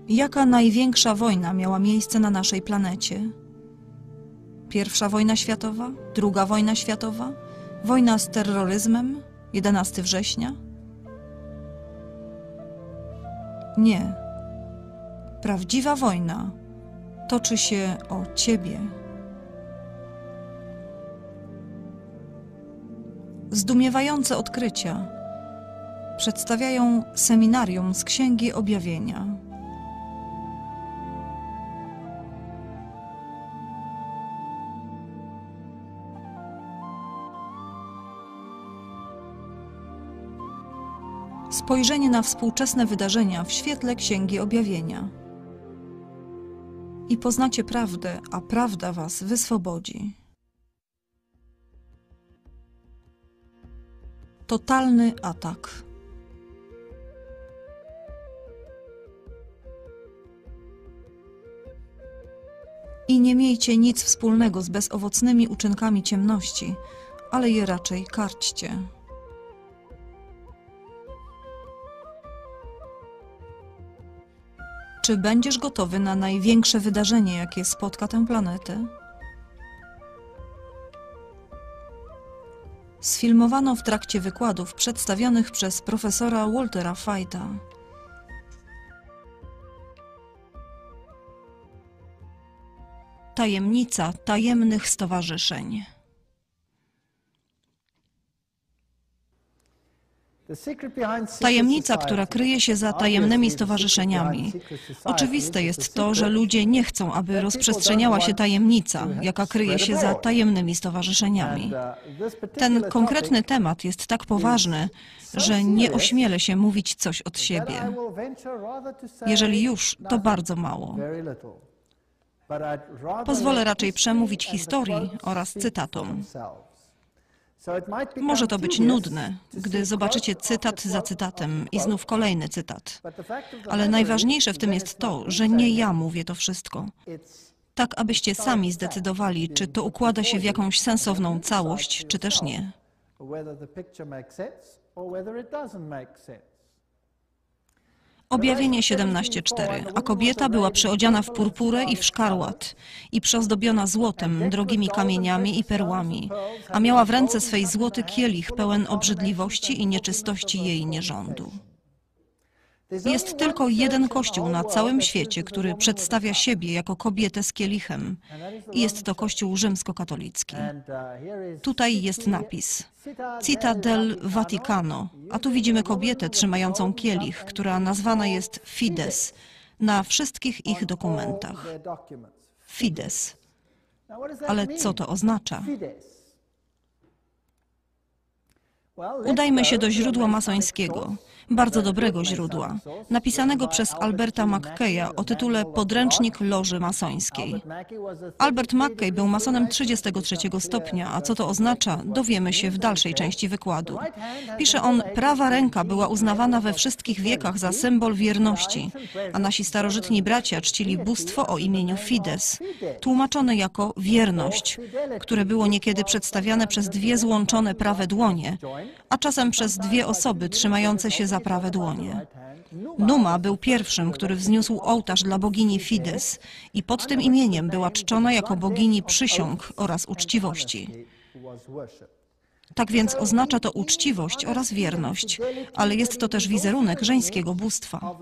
Jaka największa wojna miała miejsce na naszej planecie? Pierwsza wojna światowa? Druga wojna światowa? Wojna z terroryzmem? 11 września? Nie. Prawdziwa wojna toczy się o Ciebie. Zdumiewające odkrycia przedstawiają seminarium z Księgi Objawienia. Spojrzenie na współczesne wydarzenia w świetle Księgi Objawienia. I poznacie prawdę, a prawda was wyswobodzi. Totalny atak. I nie miejcie nic wspólnego z bezowocnymi uczynkami ciemności, ale je raczej karćcie. Czy będziesz gotowy na największe wydarzenie, jakie spotka tę planetę? Sfilmowano w trakcie wykładów przedstawionych przez profesora Waltera White'a. Tajemnica tajemnych stowarzyszeń. Tajemnica, która kryje się za tajemnymi stowarzyszeniami. Oczywiste jest to, że ludzie nie chcą, aby rozprzestrzeniała się tajemnica, jaka kryje się za tajemnymi stowarzyszeniami. Ten konkretny temat jest tak poważny, że nie ośmielę się mówić coś od siebie. Jeżeli już, to bardzo mało. Pozwolę raczej przemówić historii oraz cytatom. Może to być nudne, gdy zobaczycie cytat za cytatem i znów kolejny cytat. Ale najważniejsze w tym jest to, że nie ja mówię to wszystko. Tak, abyście sami zdecydowali, czy to układa się w jakąś sensowną całość, czy też nie. Objawienie 17:4. A kobieta była przyodziana w purpurę i w szkarłat i przyozdobiona złotem, drogimi kamieniami i perłami, a miała w ręce swej złoty kielich pełen obrzydliwości i nieczystości jej nierządu. Jest tylko jeden kościół na całym świecie, który przedstawia siebie jako kobietę z kielichem. I jest to Kościół rzymskokatolicki. Tutaj jest napis Città del Vaticano, a tu widzimy kobietę trzymającą kielich, która nazwana jest Fides na wszystkich ich dokumentach. Fides. Ale co to oznacza? Udajmy się do źródła masońskiego, bardzo dobrego źródła, napisanego przez Alberta McKeya o tytule Podręcznik Loży Masońskiej. Albert McKay był masonem 33 stopnia, a co to oznacza, dowiemy się w dalszej części wykładu. Pisze on, prawa ręka była uznawana we wszystkich wiekach za symbol wierności, a nasi starożytni bracia czcili bóstwo o imieniu Fides, tłumaczone jako wierność, które było niekiedy przedstawiane przez dwie złączone prawe dłonie, a czasem przez dwie osoby trzymające się za prawe dłonie. Numa był pierwszym, który wzniósł ołtarz dla bogini Fides i pod tym imieniem była czczona jako bogini przysiąg oraz uczciwości. Tak więc oznacza to uczciwość oraz wierność, ale jest to też wizerunek żeńskiego bóstwa.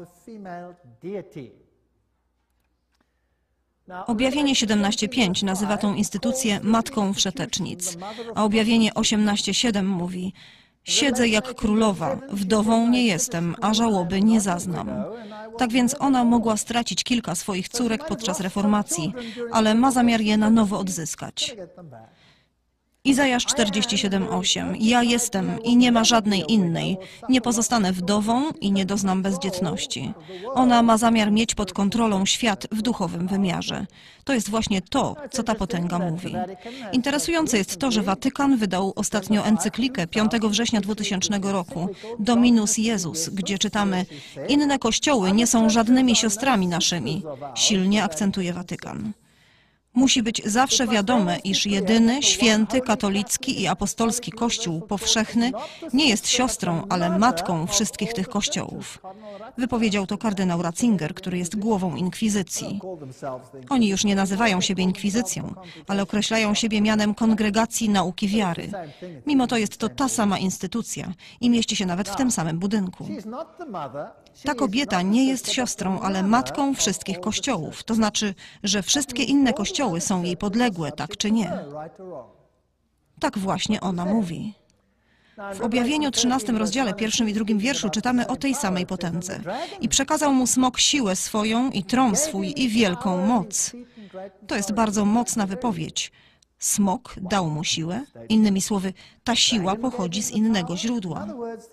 Objawienie 17:5 nazywa tą instytucję Matką Wszetecznic, a objawienie 18:7 mówi: Siedzę jak królowa, wdową nie jestem, a żałoby nie zaznam. Tak więc ona mogła stracić kilka swoich córek podczas reformacji, ale ma zamiar je na nowo odzyskać. Izajasz 47:8. Ja jestem i nie ma żadnej innej. Nie pozostanę wdową i nie doznam bezdzietności. Ona ma zamiar mieć pod kontrolą świat w duchowym wymiarze. To jest właśnie to, co ta potęga mówi. Interesujące jest to, że Watykan wydał ostatnio encyklikę 5 września 2000 roku Dominus Jezus, gdzie czytamy: inne kościoły nie są żadnymi siostrami naszymi. Silnie akcentuje Watykan. Musi być zawsze wiadome, iż jedyny, święty, katolicki i apostolski Kościół powszechny nie jest siostrą, ale matką wszystkich tych kościołów. Wypowiedział to kardynał Ratzinger, który jest głową inkwizycji. Oni już nie nazywają siebie inkwizycją, ale określają siebie mianem Kongregacji Nauki Wiary. Mimo to jest to ta sama instytucja i mieści się nawet w tym samym budynku. Ta kobieta nie jest siostrą, ale matką wszystkich kościołów. To znaczy, że wszystkie inne kościoły są jej podległe, tak czy nie. Tak właśnie ona mówi. W Objawieniu 13 rozdziale 1 i 2 wierszu czytamy o tej samej potędze. I przekazał mu smok siłę swoją i tron swój i wielką moc. To jest bardzo mocna wypowiedź. Smok dał mu siłę. Innymi słowy, ta siła pochodzi z innego źródła.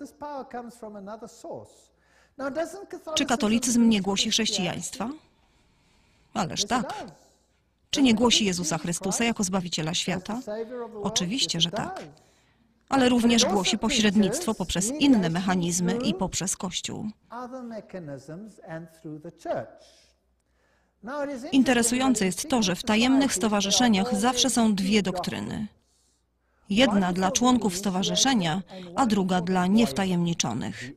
Czy katolicyzm nie głosi chrześcijaństwa? Ależ tak. Czy nie głosi Jezusa Chrystusa jako Zbawiciela świata? Oczywiście, że tak. Ale również głosi pośrednictwo poprzez inne mechanizmy i poprzez Kościół. Interesujące jest to, że w tajemnych stowarzyszeniach zawsze są dwie doktryny. Jedna dla członków stowarzyszenia, a druga dla niewtajemniczonych.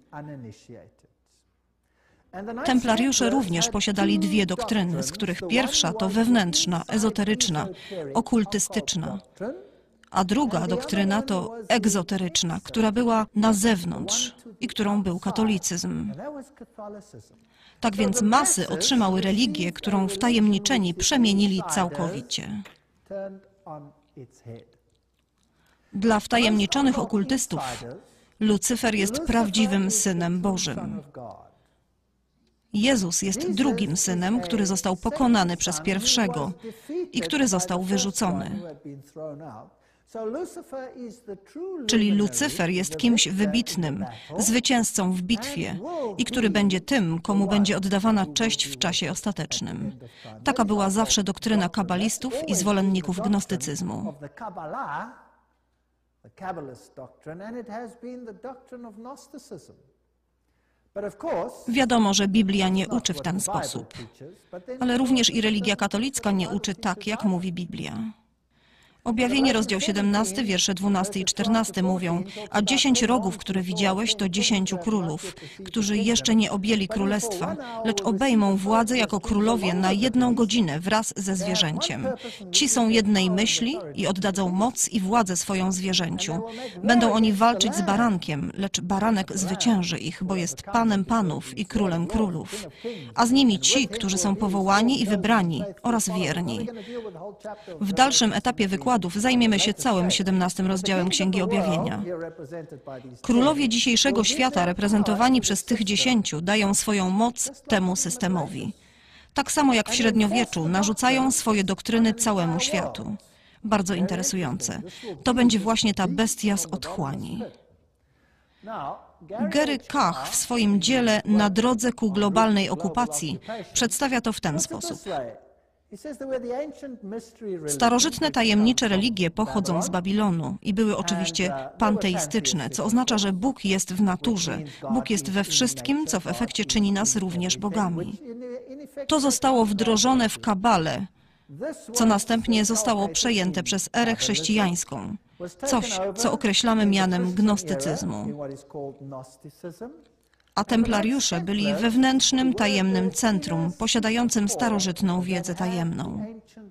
Templariusze również posiadali dwie doktryny, z których pierwsza to wewnętrzna, ezoteryczna, okultystyczna, a druga doktryna to egzoteryczna, która była na zewnątrz i którą był katolicyzm. Tak więc masy otrzymały religię, którą wtajemniczeni przemienili całkowicie. Dla wtajemniczonych okultystów Lucyfer jest prawdziwym Synem Bożym. Jezus jest drugim synem, który został pokonany przez pierwszego i który został wyrzucony. Czyli Lucyfer jest kimś wybitnym, zwycięzcą w bitwie i który będzie tym, komu będzie oddawana cześć w czasie ostatecznym. Taka była zawsze doktryna kabalistów i zwolenników gnostycyzmu. Wiadomo, że Biblia nie uczy w ten sposób, ale również i religia katolicka nie uczy tak, jak mówi Biblia. Objawienie, rozdział 17, wiersze 12 i 14 mówią: a 10 rogów, które widziałeś, to 10 królów, którzy jeszcze nie objęli królestwa, lecz obejmą władzę jako królowie na 1 godzinę wraz ze zwierzęciem. Ci są jednej myśli i oddadzą moc i władzę swoją zwierzęciu. Będą oni walczyć z barankiem, lecz baranek zwycięży ich, bo jest Panem panów i Królem królów. A z nimi ci, którzy są powołani i wybrani oraz wierni. W dalszym etapie wykładu zajmiemy się całym 17 rozdziałem Księgi Objawienia. Królowie dzisiejszego świata, reprezentowani przez tych 10, dają swoją moc temu systemowi. Tak samo jak w średniowieczu narzucają swoje doktryny całemu światu. Bardzo interesujące. To będzie właśnie ta bestia z otchłani. Gary Koch w swoim dziele Na drodze ku globalnej okupacji przedstawia to w ten sposób. Starożytne tajemnicze religie pochodzą z Babilonu i były oczywiście panteistyczne, co oznacza, że Bóg jest w naturze. Bóg jest we wszystkim, co w efekcie czyni nas również bogami. To zostało wdrożone w Kabalę, co następnie zostało przejęte przez erę chrześcijańską. Coś, co określamy mianem gnostycyzmu. A templariusze byli wewnętrznym, tajemnym centrum, posiadającym starożytną wiedzę tajemną.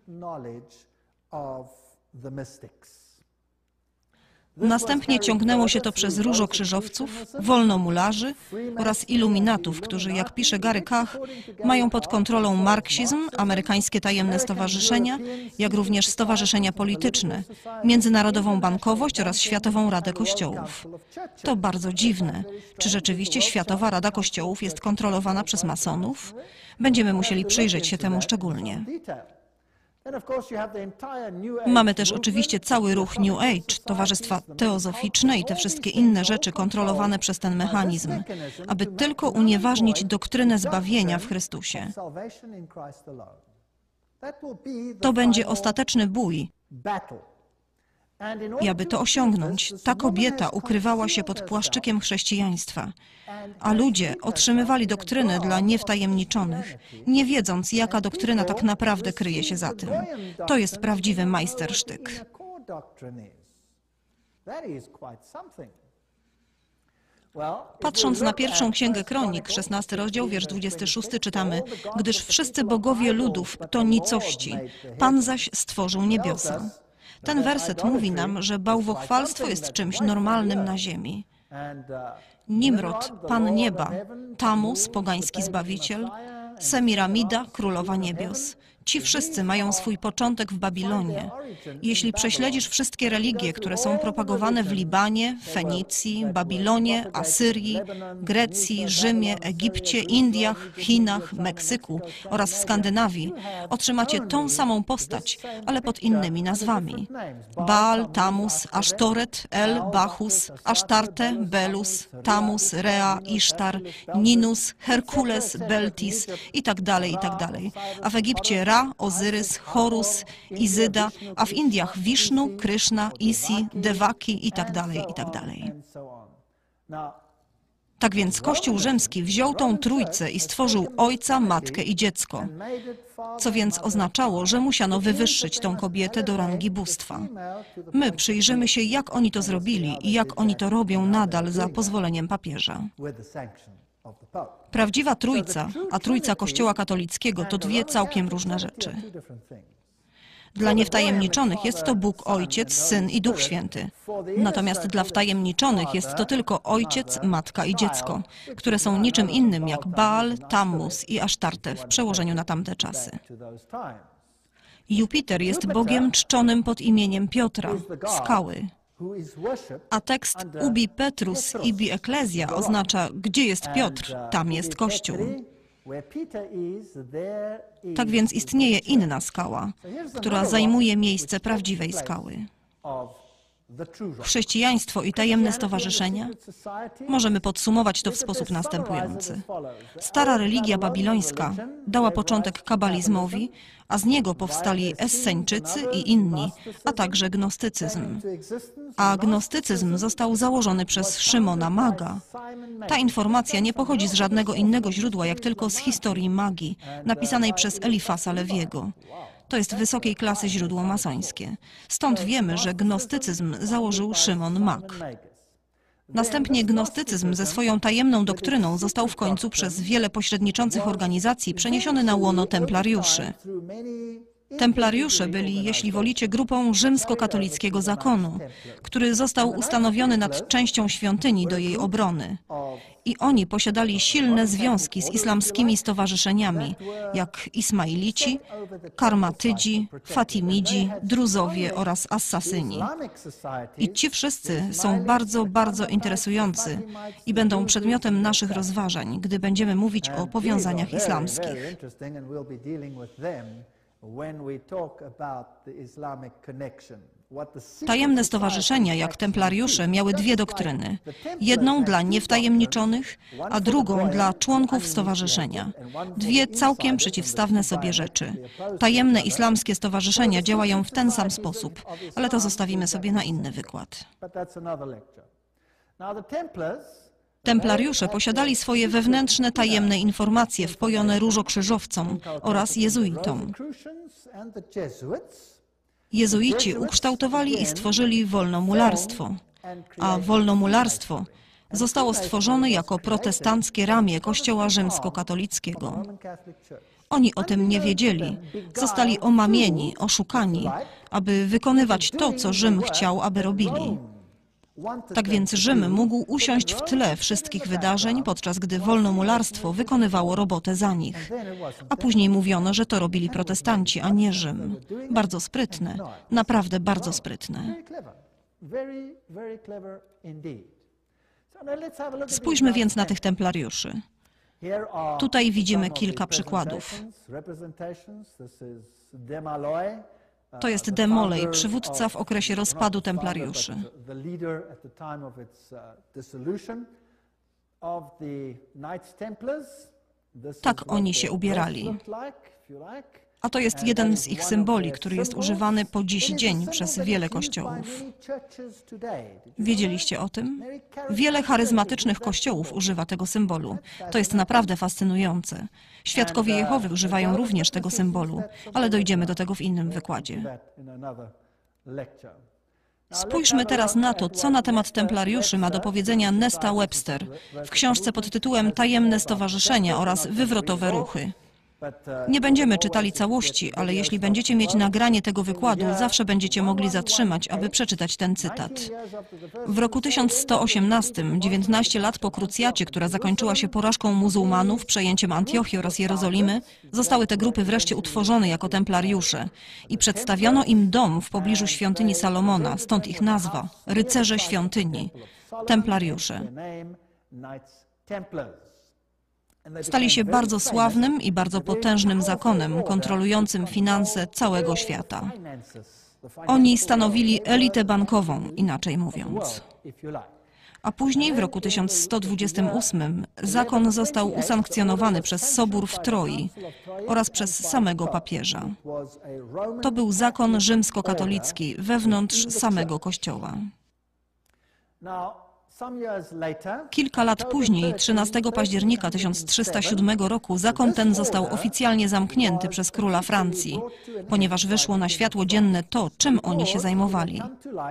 Następnie ciągnęło się to przez różokrzyżowców, wolnomularzy oraz iluminatów, którzy, jak pisze Gary Koch, mają pod kontrolą marksizm, amerykańskie tajemne stowarzyszenia, jak również stowarzyszenia polityczne, międzynarodową bankowość oraz Światową Radę Kościołów. To bardzo dziwne. Czy rzeczywiście Światowa Rada Kościołów jest kontrolowana przez masonów? Będziemy musieli przyjrzeć się temu szczególnie. Mamy też oczywiście cały ruch New Age, towarzystwa teozoficzne i te wszystkie inne rzeczy kontrolowane przez ten mechanizm, aby tylko unieważnić doktrynę zbawienia w Chrystusie. To będzie ostateczny bój. I aby to osiągnąć, ta kobieta ukrywała się pod płaszczykiem chrześcijaństwa, a ludzie otrzymywali doktrynę dla niewtajemniczonych, nie wiedząc, jaka doktryna tak naprawdę kryje się za tym. To jest prawdziwy majstersztyk. Patrząc na pierwszą księgę Kronik, 16 rozdział, wiersz 26, czytamy: gdyż wszyscy bogowie ludów to nicości, Pan zaś stworzył niebiosa. Ten werset mówi nam, że bałwochwalstwo jest czymś normalnym na ziemi. Nimrod, Pan nieba, Tamus, pogański zbawiciel, Semiramida, królowa niebios. Ci wszyscy mają swój początek w Babilonie. Jeśli prześledzisz wszystkie religie, które są propagowane w Libanie, Fenicji, Babilonie, Asyrii, Grecji, Rzymie, Egipcie, Indiach, Chinach, Meksyku oraz w Skandynawii, otrzymacie tą samą postać, ale pod innymi nazwami. Baal, Tamus, Asztoret, El, Bacchus, Asztarte, Belus, Tamus, Rea, Isztar, Ninus, Herkules, Beltis itd., itd. A w Egipcie Ra, Ozyrys, Horus, Izyda, a w Indiach Wisznu, Kryszna, Isi, Devaki itd., itd. Tak więc Kościół rzymski wziął tą trójcę i stworzył ojca, matkę i dziecko, co więc oznaczało, że musiano wywyższyć tą kobietę do rangi bóstwa. My przyjrzymy się, jak oni to zrobili i jak oni to robią nadal za pozwoleniem papieża. Prawdziwa trójca, a trójca Kościoła katolickiego to dwie całkiem różne rzeczy. Dla niewtajemniczonych jest to Bóg Ojciec, Syn i Duch Święty. Natomiast dla wtajemniczonych jest to tylko Ojciec, Matka i Dziecko, które są niczym innym jak Baal, Tammuz i Asztarte w przełożeniu na tamte czasy. Jupiter jest Bogiem czczonym pod imieniem Piotra, skały. A tekst ubi Petrus ibi Ecclesia oznacza, gdzie jest Piotr, tam jest Kościół. Tak więc istnieje inna skała, która zajmuje miejsce prawdziwej skały. Chrześcijaństwo i tajemne stowarzyszenia? Możemy podsumować to w sposób następujący. Stara religia babilońska dała początek kabalizmowi, a z niego powstali Esseńczycy i inni, a także gnostycyzm. A gnostycyzm został założony przez Szymona Maga. Ta informacja nie pochodzi z żadnego innego źródła, jak tylko z historii magii, napisanej przez Elifasa Lewiego. To jest wysokiej klasy źródło masońskie. Stąd wiemy, że gnostycyzm założył Szymon Mag. Następnie gnostycyzm ze swoją tajemną doktryną został w końcu przez wiele pośredniczących organizacji przeniesiony na łono templariuszy. Templariusze byli, jeśli wolicie, grupą rzymskokatolickiego zakonu, który został ustanowiony nad częścią świątyni do jej obrony. I oni posiadali silne związki z islamskimi stowarzyszeniami, jak Ismailici, Karmatydzi, Fatimidzi, Druzowie oraz Assasyni. I ci wszyscy są bardzo, bardzo interesujący i będą przedmiotem naszych rozważań, gdy będziemy mówić o powiązaniach islamskich. Tajemne stowarzyszenia, jak templariusze, miały dwie doktryny. Jedną dla niewtajemniczonych, a drugą dla członków stowarzyszenia. Dwie całkiem przeciwstawne sobie rzeczy. Tajemne islamskie stowarzyszenia działają w ten sam sposób, ale to zostawimy sobie na inny wykład. Templariusze posiadali swoje wewnętrzne tajemne informacje wpojone różokrzyżowcom oraz jezuitom. Jezuici ukształtowali i stworzyli wolnomularstwo, a wolnomularstwo zostało stworzone jako protestanckie ramię Kościoła rzymskokatolickiego. Oni o tym nie wiedzieli, zostali omamieni, oszukani, aby wykonywać to, co Rzym chciał, aby robili. Tak więc Rzym mógł usiąść w tle wszystkich wydarzeń, podczas gdy wolnomularstwo wykonywało robotę za nich. A później mówiono, że to robili protestanci, a nie Rzym. Bardzo sprytne, naprawdę bardzo sprytne. Spójrzmy więc na tych templariuszy. Tutaj widzimy kilka przykładów. To jest de Molay, przywódca w okresie rozpadu templariuszy. Tak oni się ubierali. A to jest jeden z ich symboli, który jest używany po dziś dzień przez wiele kościołów. Wiedzieliście o tym? Wiele charyzmatycznych kościołów używa tego symbolu. To jest naprawdę fascynujące. Świadkowie Jehowy używają również tego symbolu, ale dojdziemy do tego w innym wykładzie. Spójrzmy teraz na to, co na temat templariuszy ma do powiedzenia Nesta Webster w książce pod tytułem Tajemne stowarzyszenia oraz wywrotowe ruchy. Nie będziemy czytali całości, ale jeśli będziecie mieć nagranie tego wykładu, zawsze będziecie mogli zatrzymać, aby przeczytać ten cytat. W roku 1118, 19 lat po krucjacie, która zakończyła się porażką muzułmanów, przejęciem Antiochii oraz Jerozolimy, zostały te grupy wreszcie utworzone jako templariusze i przedstawiono im dom w pobliżu świątyni Salomona, stąd ich nazwa – rycerze świątyni, templariusze. Stali się bardzo sławnym i bardzo potężnym zakonem kontrolującym finanse całego świata. Oni stanowili elitę bankową, inaczej mówiąc. A później w roku 1128 zakon został usankcjonowany przez Sobór w Troi oraz przez samego papieża. To był zakon rzymskokatolicki wewnątrz samego Kościoła. Kilka lat później, 13 października 1307 roku, zakon ten został oficjalnie zamknięty przez króla Francji, ponieważ wyszło na światło dzienne to, czym oni się zajmowali.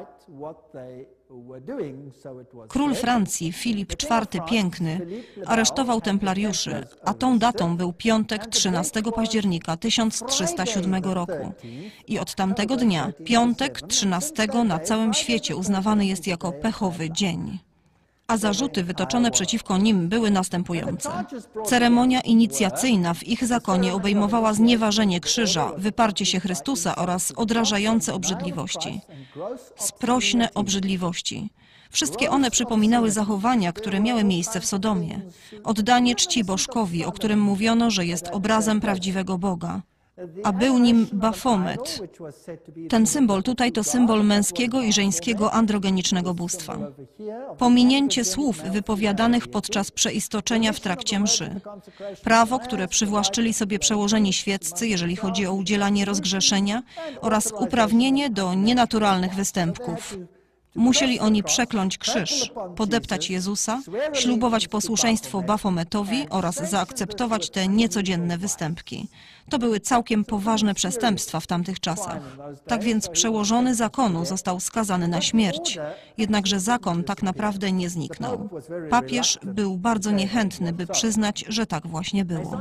Król Francji, Filip IV Piękny, aresztował templariuszy, a tą datą był piątek 13 października 1307 roku. I od tamtego dnia, piątek 13 na całym świecie uznawany jest jako pechowy dzień. A zarzuty wytoczone przeciwko nim były następujące. Ceremonia inicjacyjna w ich zakonie obejmowała znieważenie krzyża, wyparcie się Chrystusa oraz odrażające obrzydliwości. Sprośne obrzydliwości. Wszystkie one przypominały zachowania, które miały miejsce w Sodomie. Oddanie czci bożkowi, o którym mówiono, że jest obrazem prawdziwego Boga. A był nim Bafomet. Ten symbol tutaj to symbol męskiego i żeńskiego androgenicznego bóstwa. Pominięcie słów wypowiadanych podczas przeistoczenia w trakcie mszy. Prawo, które przywłaszczyli sobie przełożeni świeccy, jeżeli chodzi o udzielanie rozgrzeszenia, oraz uprawnienie do nienaturalnych występków. Musieli oni przekląć krzyż, podeptać Jezusa, ślubować posłuszeństwo Bafometowi oraz zaakceptować te niecodzienne występki. To były całkiem poważne przestępstwa w tamtych czasach. Tak więc przełożony zakonu został skazany na śmierć. Jednakże zakon tak naprawdę nie zniknął. Papież był bardzo niechętny, by przyznać, że tak właśnie było.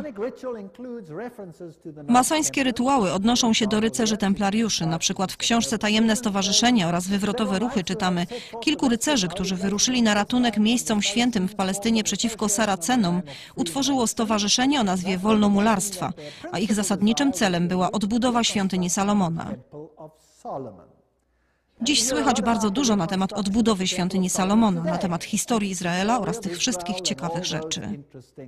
Masońskie rytuały odnoszą się do rycerzy templariuszy. Na przykład w książce Tajemne stowarzyszenia oraz Wywrotowe ruchy czytamy: kilku rycerzy, którzy wyruszyli na ratunek miejscom świętym w Palestynie przeciwko Saracenom, utworzyło stowarzyszenie o nazwie Wolnomularstwa, a ich zasadniczym celem była odbudowa świątyni Salomona. Dziś słychać bardzo dużo na temat odbudowy świątyni Salomona, na temat historii Izraela oraz tych wszystkich ciekawych rzeczy.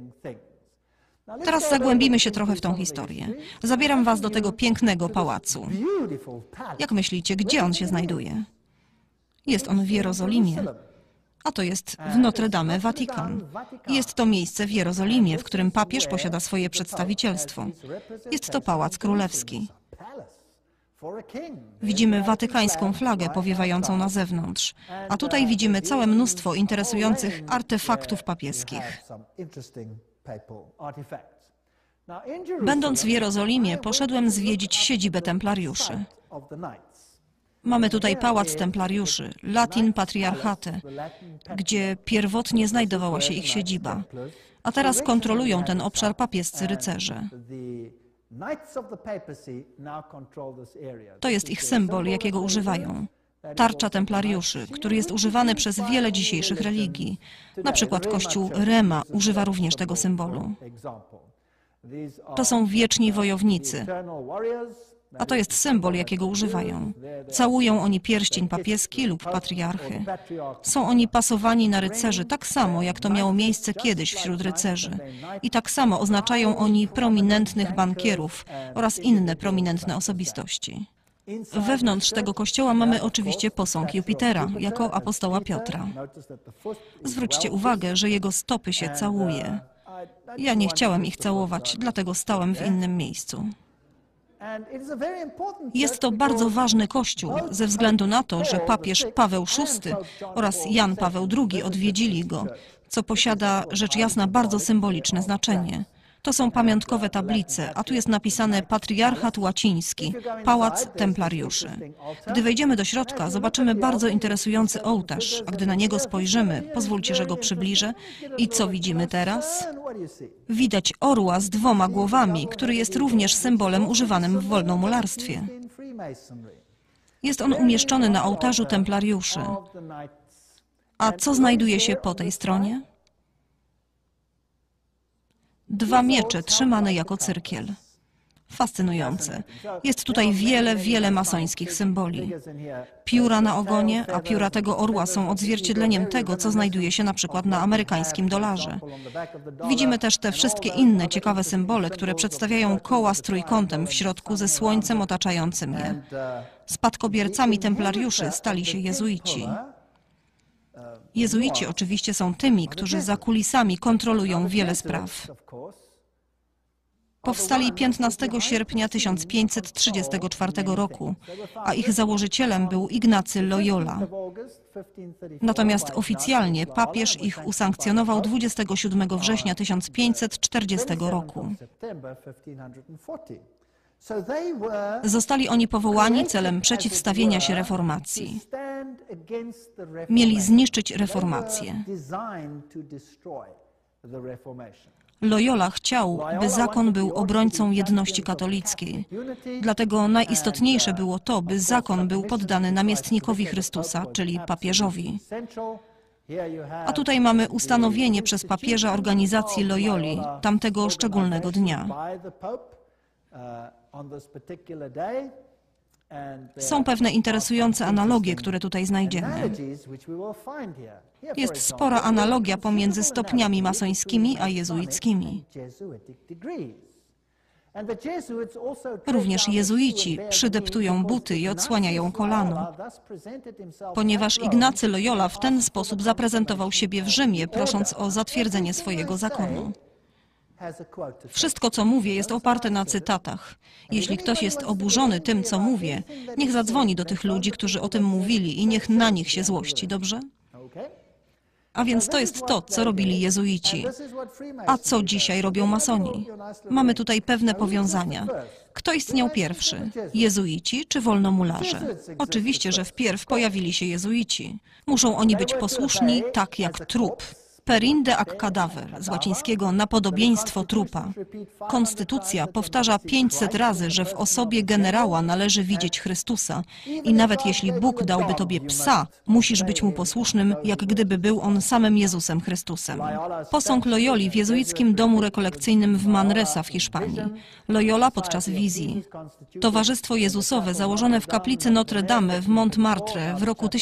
Teraz zagłębimy się trochę w tą historię. Zabieram was do tego pięknego pałacu. Jak myślicie, gdzie on się znajduje? Jest on w Jerozolimie, a to jest w Notre Dame Vatican. Jest to miejsce w Jerozolimie, w którym papież posiada swoje przedstawicielstwo. Jest to pałac królewski. Widzimy watykańską flagę powiewającą na zewnątrz, a tutaj widzimy całe mnóstwo interesujących artefaktów papieskich. Będąc w Jerozolimie, poszedłem zwiedzić siedzibę templariuszy. Mamy tutaj pałac templariuszy, Latin Patriarchate, gdzie pierwotnie znajdowała się ich siedziba, a teraz kontrolują ten obszar papiescy rycerze. To jest ich symbol, jakiego używają. Tarcza templariuszy, który jest używany przez wiele dzisiejszych religii. Na przykład kościół Rema używa również tego symbolu. To są wieczni wojownicy, a to jest symbol, jakiego używają. Całują oni pierścień papieski lub patriarchy. Są oni pasowani na rycerzy tak samo, jak to miało miejsce kiedyś wśród rycerzy. I tak samo oznaczają oni prominentnych bankierów oraz inne prominentne osobistości. Wewnątrz tego kościoła mamy oczywiście posąg Jupitera, jako apostoła Piotra. Zwróćcie uwagę, że jego stopy się całuje. Ja nie chciałem ich całować, dlatego stałem w innym miejscu. Jest to bardzo ważny kościół ze względu na to, że papież Paweł VI oraz Jan Paweł II odwiedzili go, co posiada rzecz jasna bardzo symboliczne znaczenie. To są pamiątkowe tablice, a tu jest napisane Patriarchat Łaciński, Pałac Templariuszy. Gdy wejdziemy do środka, zobaczymy bardzo interesujący ołtarz, a gdy na niego spojrzymy, pozwólcie, że go przybliżę. I co widzimy teraz? Widać orła z 2 głowami, który jest również symbolem używanym w wolnomularstwie. Jest on umieszczony na ołtarzu templariuszy. A co znajduje się po tej stronie? 2 miecze trzymane jako cyrkiel. Fascynujące. Jest tutaj wiele masońskich symboli. Pióra na ogonie, a pióra tego orła są odzwierciedleniem tego, co znajduje się na przykład na amerykańskim dolarze. Widzimy też te wszystkie inne ciekawe symbole, które przedstawiają koła z trójkątem w środku ze słońcem otaczającym je. Spadkobiercami templariuszy stali się jezuici. Jezuici oczywiście są tymi, którzy za kulisami kontrolują wiele spraw. Powstali 15 sierpnia 1534 roku, a ich założycielem był Ignacy Loyola. Natomiast oficjalnie papież ich usankcjonował 27 września 1540 roku. Zostali oni powołani celem przeciwstawienia się reformacji. Mieli zniszczyć reformację. Loyola chciał, by zakon był obrońcą jedności katolickiej. Dlatego najistotniejsze było to, by zakon był poddany namiestnikowi Chrystusa, czyli papieżowi. A tutaj mamy ustanowienie przez papieża organizacji Loyoli tamtego szczególnego dnia. Są pewne interesujące analogie, które tutaj znajdziemy. Jest spora analogia pomiędzy stopniami masońskimi a jezuickimi. Również jezuici przydeptują buty i odsłaniają kolano, ponieważ Ignacy Loyola w ten sposób zaprezentował siebie w Rzymie, prosząc o zatwierdzenie swojego zakonu. Wszystko, co mówię, jest oparte na cytatach. Jeśli ktoś jest oburzony tym, co mówię, niech zadzwoni do tych ludzi, którzy o tym mówili i niech na nich się złości, dobrze? A więc to jest to, co robili jezuici. A co dzisiaj robią masoni? Mamy tutaj pewne powiązania. Kto istniał pierwszy? Jezuici czy wolnomularze? Oczywiście, że wpierw pojawili się jezuici. Muszą oni być posłuszni tak jak trup. Perinde ac cadaver, z łacińskiego na podobieństwo trupa. Konstytucja powtarza 500 razy, że w osobie generała należy widzieć Chrystusa i nawet jeśli Bóg dałby tobie psa, musisz być mu posłusznym, jak gdyby był on samym Jezusem Chrystusem. Posąg Loyoli w jezuickim domu rekolekcyjnym w Manresa w Hiszpanii. Loyola podczas wizji. Towarzystwo Jezusowe założone w kaplicy Notre Dame w Montmartre w roku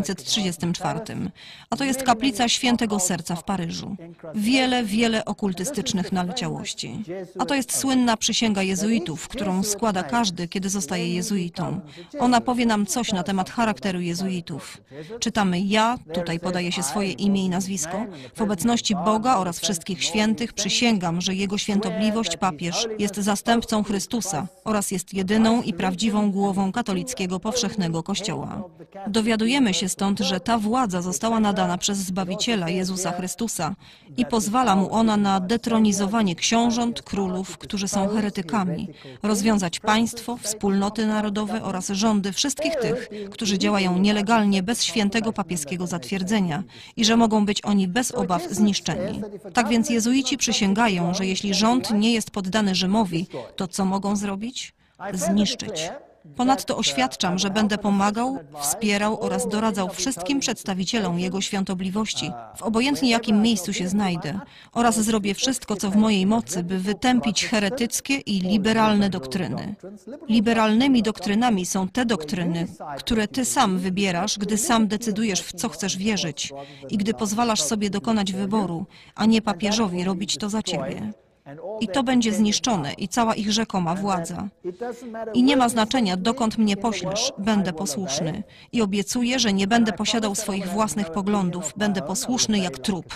1534. A to jest kaplica Świętego Serca w Paryżu. Wiele okultystycznych naleciałości. A to jest słynna przysięga jezuitów, którą składa każdy, kiedy zostaje jezuitą. Ona powie nam coś na temat charakteru jezuitów. Czytamy: ja, tutaj podaje się swoje imię i nazwisko, w obecności Boga oraz wszystkich świętych przysięgam, że Jego Świętobliwość papież jest zastępcą Chrystusa oraz jest jedyną i prawdziwą głową katolickiego powszechnego Kościoła. Dowiadujemy się stąd, że ta władza została nadana przez Zbawiciela Jezusa Chrystusa i pozwala mu ona na detronizowanie książąt, królów, którzy są heretykami, rozwiązać państwo, wspólnoty narodowe oraz rządy wszystkich tych, którzy działają nielegalnie bez świętego papieskiego zatwierdzenia i że mogą być oni bez obaw zniszczeni. Tak więc jezuici przysięgają, że jeśli rząd nie jest poddany Rzymowi, to co mogą zrobić? Zniszczyć. Ponadto oświadczam, że będę pomagał, wspierał oraz doradzał wszystkim przedstawicielom Jego Świątobliwości, w obojętnie jakim miejscu się znajdę, oraz zrobię wszystko, co w mojej mocy, by wytępić heretyckie i liberalne doktryny. Liberalnymi doktrynami są te doktryny, które ty sam wybierasz, gdy sam decydujesz, w co chcesz wierzyć i gdy pozwalasz sobie dokonać wyboru, a nie papieżowi robić to za ciebie. I to będzie zniszczone i cała ich rzekoma władza. I nie ma znaczenia, dokąd mnie poślesz, będę posłuszny. I obiecuję, że nie będę posiadał swoich własnych poglądów, będę posłuszny jak trup.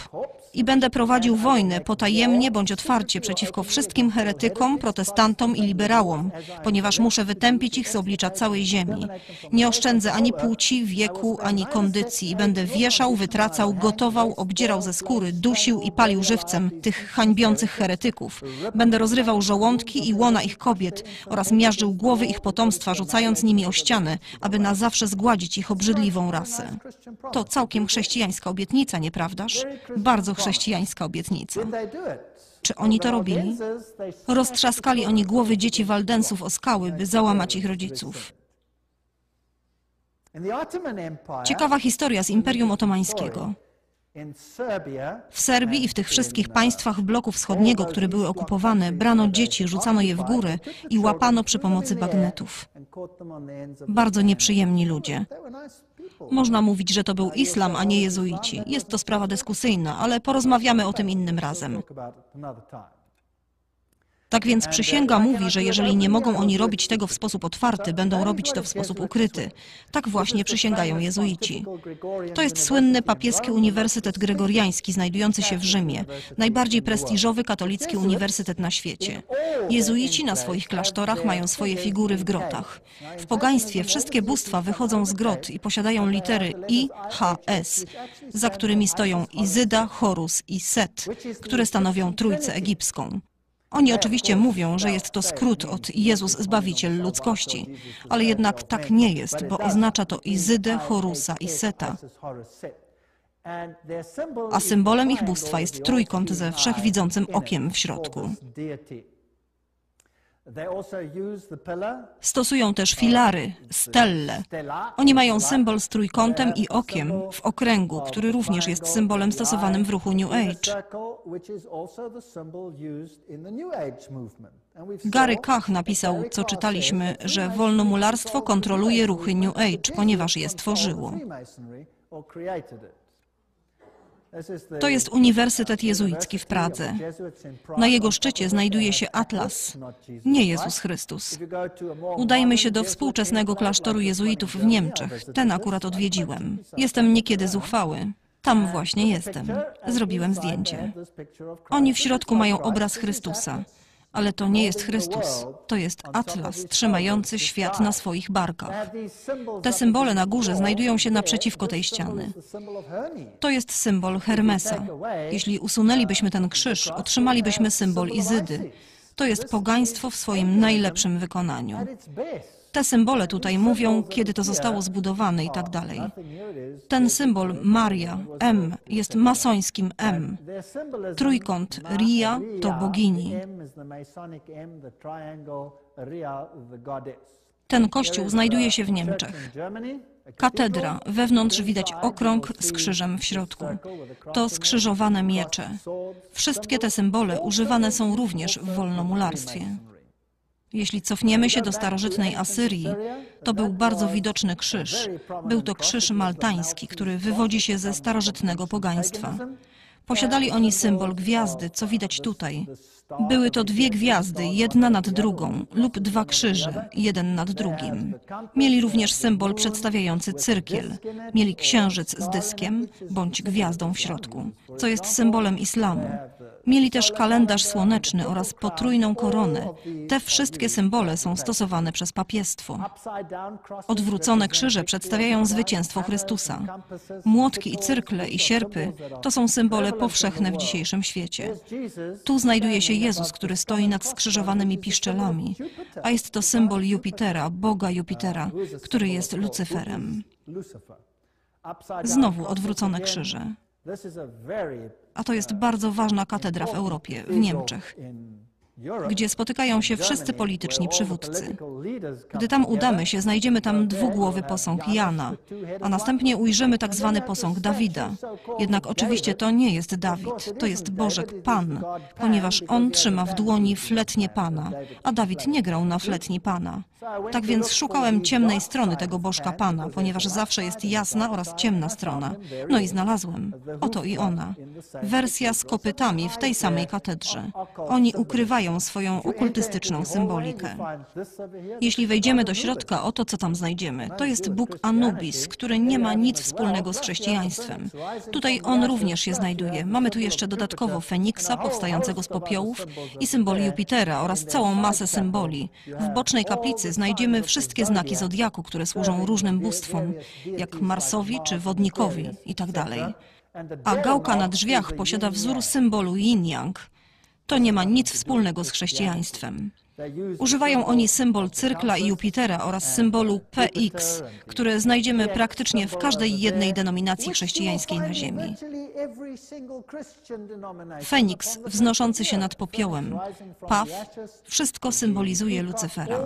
I będę prowadził wojnę potajemnie bądź otwarcie przeciwko wszystkim heretykom, protestantom i liberałom, ponieważ muszę wytępić ich z oblicza całej ziemi. Nie oszczędzę ani płci, wieku, ani kondycji i będę wieszał, wytracał, gotował, obdzierał ze skóry, dusił i palił żywcem tych hańbiących heretyków. Będę rozrywał żołądki i łona ich kobiet oraz miażdżył głowy ich potomstwa, rzucając nimi o ścianę, aby na zawsze zgładzić ich obrzydliwą rasę. To całkiem chrześcijańska obietnica, nieprawdaż? Bardzo chrześcijańska obietnica. Czy oni to robili? Roztrzaskali oni głowy dzieci Waldensów o skały, by załamać ich rodziców. Ciekawa historia z Imperium Otomańskiego. W Serbii i w tych wszystkich państwach bloku wschodniego, które były okupowane, brano dzieci, rzucano je w górę i łapano przy pomocy bagnetów. Bardzo nieprzyjemni ludzie. Można mówić, że to był islam, a nie jezuici. Jest to sprawa dyskusyjna, ale porozmawiamy o tym innym razem. Tak więc przysięga mówi, że jeżeli nie mogą oni robić tego w sposób otwarty, będą robić to w sposób ukryty. Tak właśnie przysięgają jezuici. To jest słynny papieski Uniwersytet Gregoriański znajdujący się w Rzymie, najbardziej prestiżowy katolicki uniwersytet na świecie. Jezuici na swoich klasztorach mają swoje figury w grotach. W pogaństwie wszystkie bóstwa wychodzą z grot i posiadają litery I, H, S, za którymi stoją Izyda, Horus i Set, które stanowią Trójcę Egipską. Oni oczywiście mówią, że jest to skrót od Jezus Zbawiciel ludzkości, ale jednak tak nie jest, bo oznacza to Izydę, Horusa i Seta. A symbolem ich bóstwa jest trójkąt ze wszechwidzącym okiem w środku. Stosują też filary, stelle. Oni mają symbol z trójkątem i okiem w okręgu, który również jest symbolem stosowanym w ruchu New Age. Gary Kach napisał, co czytaliśmy, że wolnomularstwo kontroluje ruchy New Age, ponieważ je stworzyło. To jest Uniwersytet Jezuicki w Pradze. Na jego szczycie znajduje się Atlas, nie Jezus Chrystus. Udajmy się do współczesnego klasztoru jezuitów w Niemczech. Ten akurat odwiedziłem. Jestem niekiedy zuchwały. Tam właśnie jestem. Zrobiłem zdjęcie. Oni w środku mają obraz Chrystusa. Ale to nie jest Chrystus, to jest Atlas trzymający świat na swoich barkach. Te symbole na górze znajdują się naprzeciwko tej ściany. To jest symbol Hermesa. Jeśli usunęlibyśmy ten krzyż, otrzymalibyśmy symbol Izydy. To jest pogaństwo w swoim najlepszym wykonaniu. Te symbole tutaj mówią, kiedy to zostało zbudowane i tak dalej. Ten symbol Maria, M, jest masońskim M. Trójkąt Ria to bogini. Ten kościół znajduje się w Niemczech. Katedra, wewnątrz widać okrąg z krzyżem w środku. To skrzyżowane miecze. Wszystkie te symbole używane są również w wolnomularstwie. Jeśli cofniemy się do starożytnej Asyrii, to był bardzo widoczny krzyż. Był to krzyż maltański, który wywodzi się ze starożytnego pogaństwa. Posiadali oni symbol gwiazdy, co widać tutaj. Były to dwie gwiazdy, jedna nad drugą, lub dwa krzyże, jeden nad drugim. Mieli również symbol przedstawiający cyrkiel. Mieli księżyc z dyskiem, bądź gwiazdą w środku, co jest symbolem islamu. Mieli też kalendarz słoneczny oraz potrójną koronę. Te wszystkie symbole są stosowane przez papiestwo. Odwrócone krzyże przedstawiają zwycięstwo Chrystusa. Młotki i cyrkle i sierpy to są symbole powszechne w dzisiejszym świecie. Tu znajduje się Jezus, który stoi nad skrzyżowanymi piszczelami, a jest to symbol Jupitera, Boga Jupitera, który jest Lucyferem. Znowu odwrócone krzyże. A to jest bardzo ważna katedra w Europie, w Niemczech, gdzie spotykają się wszyscy polityczni przywódcy. Gdy tam udamy się, znajdziemy tam dwugłowy posąg Jana, a następnie ujrzymy tak zwany posąg Dawida. Jednak oczywiście to nie jest Dawid, to jest Bożek Pan, ponieważ on trzyma w dłoni fletnię Pana, a Dawid nie grał na fletni Pana. Tak więc szukałem ciemnej strony tego Bożka Pana, ponieważ zawsze jest jasna oraz ciemna strona. No i znalazłem. Oto i ona. Wersja z kopytami w tej samej katedrze. Oni ukrywają mają swoją okultystyczną symbolikę. Jeśli wejdziemy do środka, oto co tam znajdziemy. To jest Bóg Anubis, który nie ma nic wspólnego z chrześcijaństwem. Tutaj on również się znajduje. Mamy tu jeszcze dodatkowo Feniksa, powstającego z popiołów, i symboli Jupitera oraz całą masę symboli. W bocznej kaplicy znajdziemy wszystkie znaki zodiaku, które służą różnym bóstwom, jak Marsowi czy Wodnikowi itd. A gałka na drzwiach posiada wzór symbolu Yin-Yang. To nie ma nic wspólnego z chrześcijaństwem. Używają oni symbol cyrkla i Jupitera oraz symbolu PX, które znajdziemy praktycznie w każdej jednej denominacji chrześcijańskiej na ziemi. Feniks wznoszący się nad popiołem, paw, wszystko symbolizuje Lucyfera.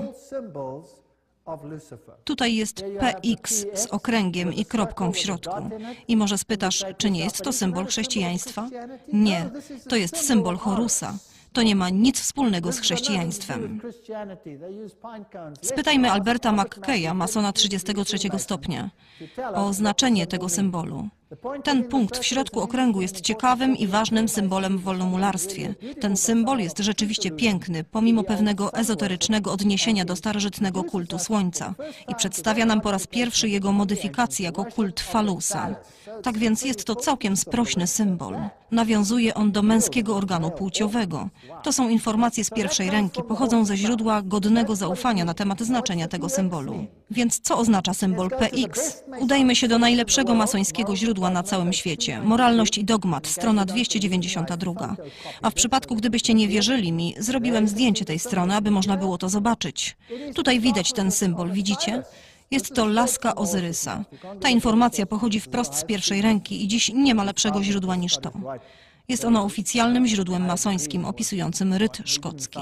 Tutaj jest PX z okręgiem i kropką w środku. I może spytasz, czy nie jest to symbol chrześcijaństwa? Nie, to jest symbol Horusa. To nie ma nic wspólnego z chrześcijaństwem. Spytajmy Alberta McKeya, masona 33 stopnia, o znaczenie tego symbolu. Ten punkt w środku okręgu jest ciekawym i ważnym symbolem w wolnomularstwie. Ten symbol jest rzeczywiście piękny, pomimo pewnego ezoterycznego odniesienia do starożytnego kultu Słońca i przedstawia nam po raz pierwszy jego modyfikację jako kult Falusa. Tak więc jest to całkiem sprośny symbol. Nawiązuje on do męskiego organu płciowego. To są informacje z pierwszej ręki, pochodzą ze źródła godnego zaufania na temat znaczenia tego symbolu. Więc co oznacza symbol PX? Udajmy się do najlepszego masońskiego źródła na całym świecie. Moralność i dogmat, strona 292. A w przypadku, gdybyście nie wierzyli mi, zrobiłem zdjęcie tej strony, aby można było to zobaczyć. Tutaj widać ten symbol, widzicie? Jest to laska Ozyrysa. Ta informacja pochodzi wprost z pierwszej ręki i dziś nie ma lepszego źródła niż to. Jest ono oficjalnym źródłem masońskim opisującym ryt szkocki.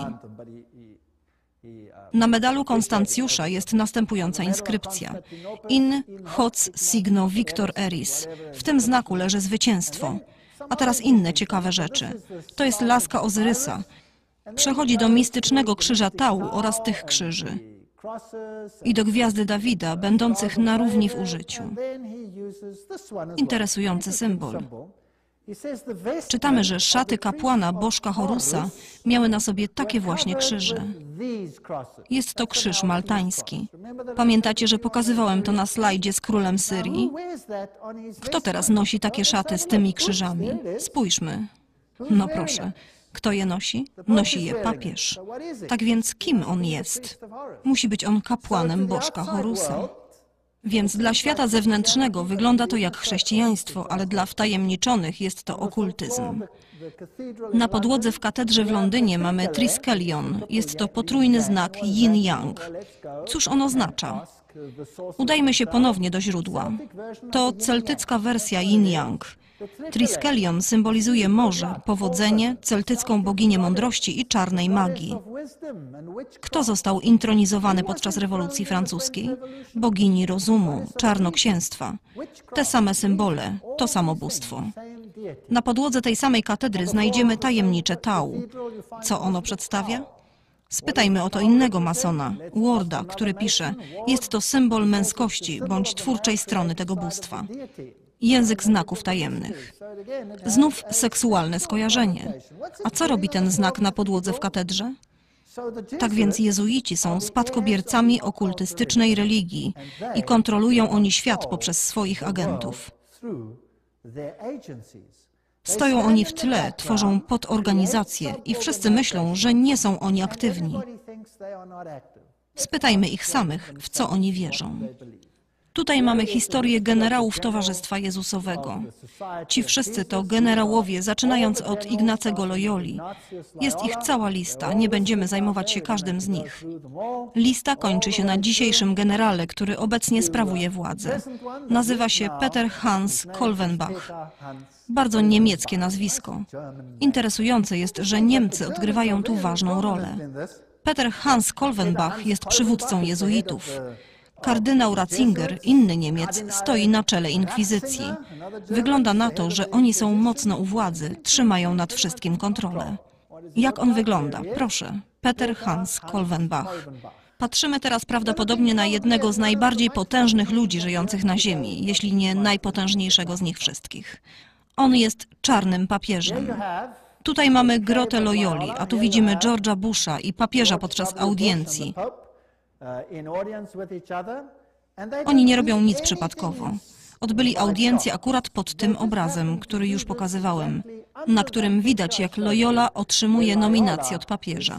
Na medalu Konstancjusza jest następująca inskrypcja: In hoc signo victor eris. W tym znaku leży zwycięstwo. A teraz inne ciekawe rzeczy. To jest laska Ozyrysa. Przechodzi do mistycznego krzyża Tau oraz tych krzyży i do gwiazdy Dawida, będących na równi w użyciu. Interesujący symbol. Czytamy, że szaty kapłana bożka Horusa miały na sobie takie właśnie krzyże. Jest to krzyż maltański. Pamiętacie, że pokazywałem to na slajdzie z królem Syrii? Kto teraz nosi takie szaty z tymi krzyżami? Spójrzmy. No proszę. Kto je nosi? Nosi je papież. Tak więc kim on jest? Musi być on kapłanem bożka Horusa. Więc dla świata zewnętrznego wygląda to jak chrześcijaństwo, ale dla wtajemniczonych jest to okultyzm. Na podłodze w katedrze w Londynie mamy triskelion. Jest to potrójny znak yin-yang. Cóż on oznacza? Udajmy się ponownie do źródła. To celtycka wersja yin-yang. Triskelion symbolizuje morze, powodzenie, celtycką boginię mądrości i czarnej magii. Kto został intronizowany podczas rewolucji francuskiej? Bogini rozumu, czarnoksięstwa. Te same symbole, to samo bóstwo. Na podłodze tej samej katedry znajdziemy tajemnicze Tau. Co ono przedstawia? Spytajmy o to innego masona, Warda, który pisze: jest to symbol męskości bądź twórczej strony tego bóstwa. Język znaków tajemnych. Znów seksualne skojarzenie. A co robi ten znak na podłodze w katedrze? Tak więc jezuici są spadkobiercami okultystycznej religii i kontrolują oni świat poprzez swoich agentów. Stoją oni w tle, tworzą podorganizacje i wszyscy myślą, że nie są oni aktywni. Spytajmy ich samych, w co oni wierzą. Tutaj mamy historię generałów Towarzystwa Jezusowego. Ci wszyscy to generałowie, zaczynając od Ignacego Loyoli. Jest ich cała lista, nie będziemy zajmować się każdym z nich. Lista kończy się na dzisiejszym generale, który obecnie sprawuje władzę. Nazywa się Peter Hans Kolvenbach. Bardzo niemieckie nazwisko. Interesujące jest, że Niemcy odgrywają tu ważną rolę. Peter Hans Kolvenbach jest przywódcą jezuitów. Kardynał Ratzinger, inny Niemiec, stoi na czele inkwizycji. Wygląda na to, że oni są mocno u władzy, trzymają nad wszystkim kontrolę. Jak on wygląda? Proszę, Peter Hans Kolvenbach. Patrzymy teraz prawdopodobnie na jednego z najbardziej potężnych ludzi żyjących na Ziemi, jeśli nie najpotężniejszego z nich wszystkich. On jest czarnym papieżem. Tutaj mamy grotę Loyoli, a tu widzimy George'a Busha i papieża podczas audiencji. Oni nie robią nic przypadkowo. Odbyli audiencję akurat pod tym obrazem, który już pokazywałem, na którym widać, jak Loyola otrzymuje nominację od papieża.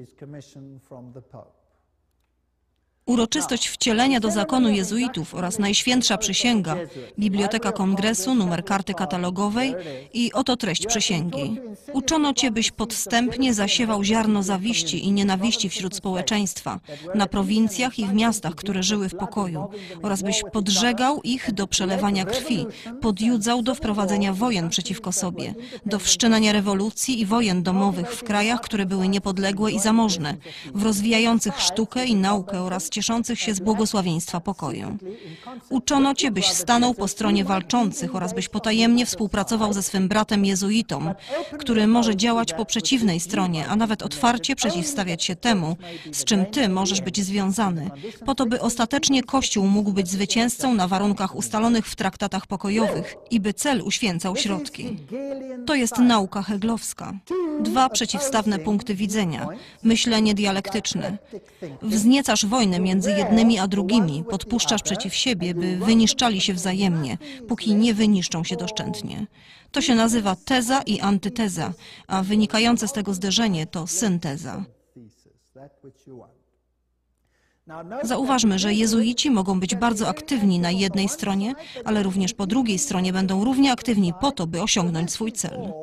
Uroczystość wcielenia do zakonu jezuitów oraz Najświętsza Przysięga, Biblioteka Kongresu, numer karty katalogowej i oto treść przysięgi. Uczono Cię, byś podstępnie zasiewał ziarno zawiści i nienawiści wśród społeczeństwa, na prowincjach i w miastach, które żyły w pokoju, oraz byś podżegał ich do przelewania krwi, podjudzał do wprowadzenia wojen przeciwko sobie, do wszczynania rewolucji i wojen domowych w krajach, które były niepodległe i zamożne, w rozwijających sztukę i naukę oraz cieszących się z błogosławieństwa pokoju. Uczono Cię, byś stanął po stronie walczących oraz byś potajemnie współpracował ze swym bratem jezuitą, który może działać po przeciwnej stronie, a nawet otwarcie przeciwstawiać się temu, z czym Ty możesz być związany, po to, by ostatecznie Kościół mógł być zwycięzcą na warunkach ustalonych w traktatach pokojowych i by cel uświęcał środki. To jest nauka heglowska. Dwa przeciwstawne punkty widzenia. Myślenie dialektyczne. Wzniecasz wojnę między jednymi a drugimi, podpuszczasz przeciw siebie, by wyniszczali się wzajemnie, póki nie wyniszczą się doszczętnie. To się nazywa teza i antyteza, a wynikające z tego zderzenie to synteza. Zauważmy, że jezuici mogą być bardzo aktywni na jednej stronie, ale również po drugiej stronie będą równie aktywni po to, by osiągnąć swój cel.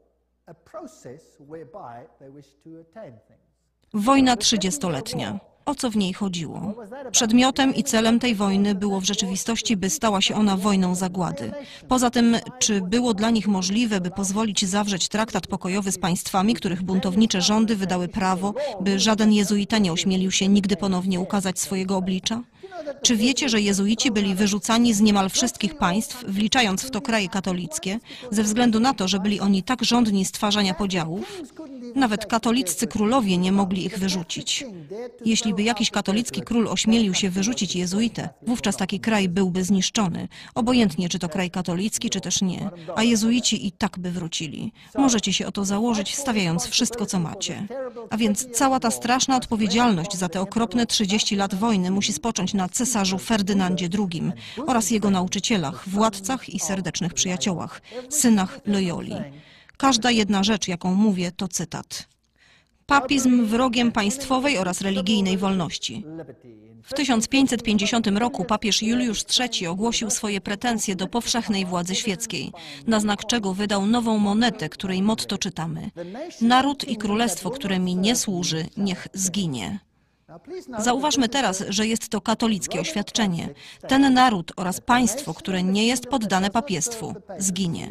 Wojna 30-letnia. O co w niej chodziło? Przedmiotem i celem tej wojny było w rzeczywistości, by stała się ona wojną zagłady. Poza tym, czy było dla nich możliwe, by pozwolić zawrzeć traktat pokojowy z państwami, których buntownicze rządy wydały prawo, by żaden jezuita nie ośmielił się nigdy ponownie ukazać swojego oblicza? Czy wiecie, że jezuici byli wyrzucani z niemal wszystkich państw, wliczając w to kraje katolickie, ze względu na to, że byli oni tak żądni stwarzania podziałów? Nawet katoliccy królowie nie mogli ich wyrzucić. Jeśli by jakiś katolicki król ośmielił się wyrzucić jezuitę, wówczas taki kraj byłby zniszczony, obojętnie czy to kraj katolicki, czy też nie, a jezuici i tak by wrócili. Możecie się o to założyć, stawiając wszystko, co macie. A więc cała ta straszna odpowiedzialność za te okropne 30 lat wojny musi spocząć na cesarzu Ferdynandzie II oraz jego nauczycielach, władcach i serdecznych przyjaciołach, synach Loyoli. Każda jedna rzecz, jaką mówię, to cytat. Papizm wrogiem państwowej oraz religijnej wolności. W 1550 roku papież Juliusz III ogłosił swoje pretensje do powszechnej władzy świeckiej, na znak czego wydał nową monetę, której motto czytamy: naród i królestwo, które mi nie służy, niech zginie. Zauważmy teraz, że jest to katolickie oświadczenie. Ten naród oraz państwo, które nie jest poddane papiestwu, zginie.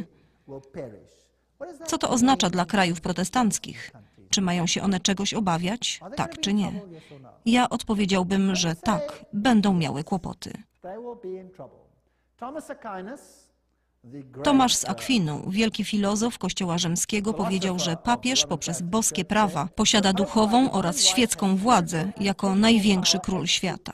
Co to oznacza dla krajów protestanckich? Czy mają się one czegoś obawiać? Tak czy nie? Ja odpowiedziałbym, że tak, będą miały kłopoty. Tomasz z Akwinu, wielki filozof Kościoła Rzymskiego, powiedział, że papież poprzez boskie prawa posiada duchową oraz świecką władzę jako największy król świata.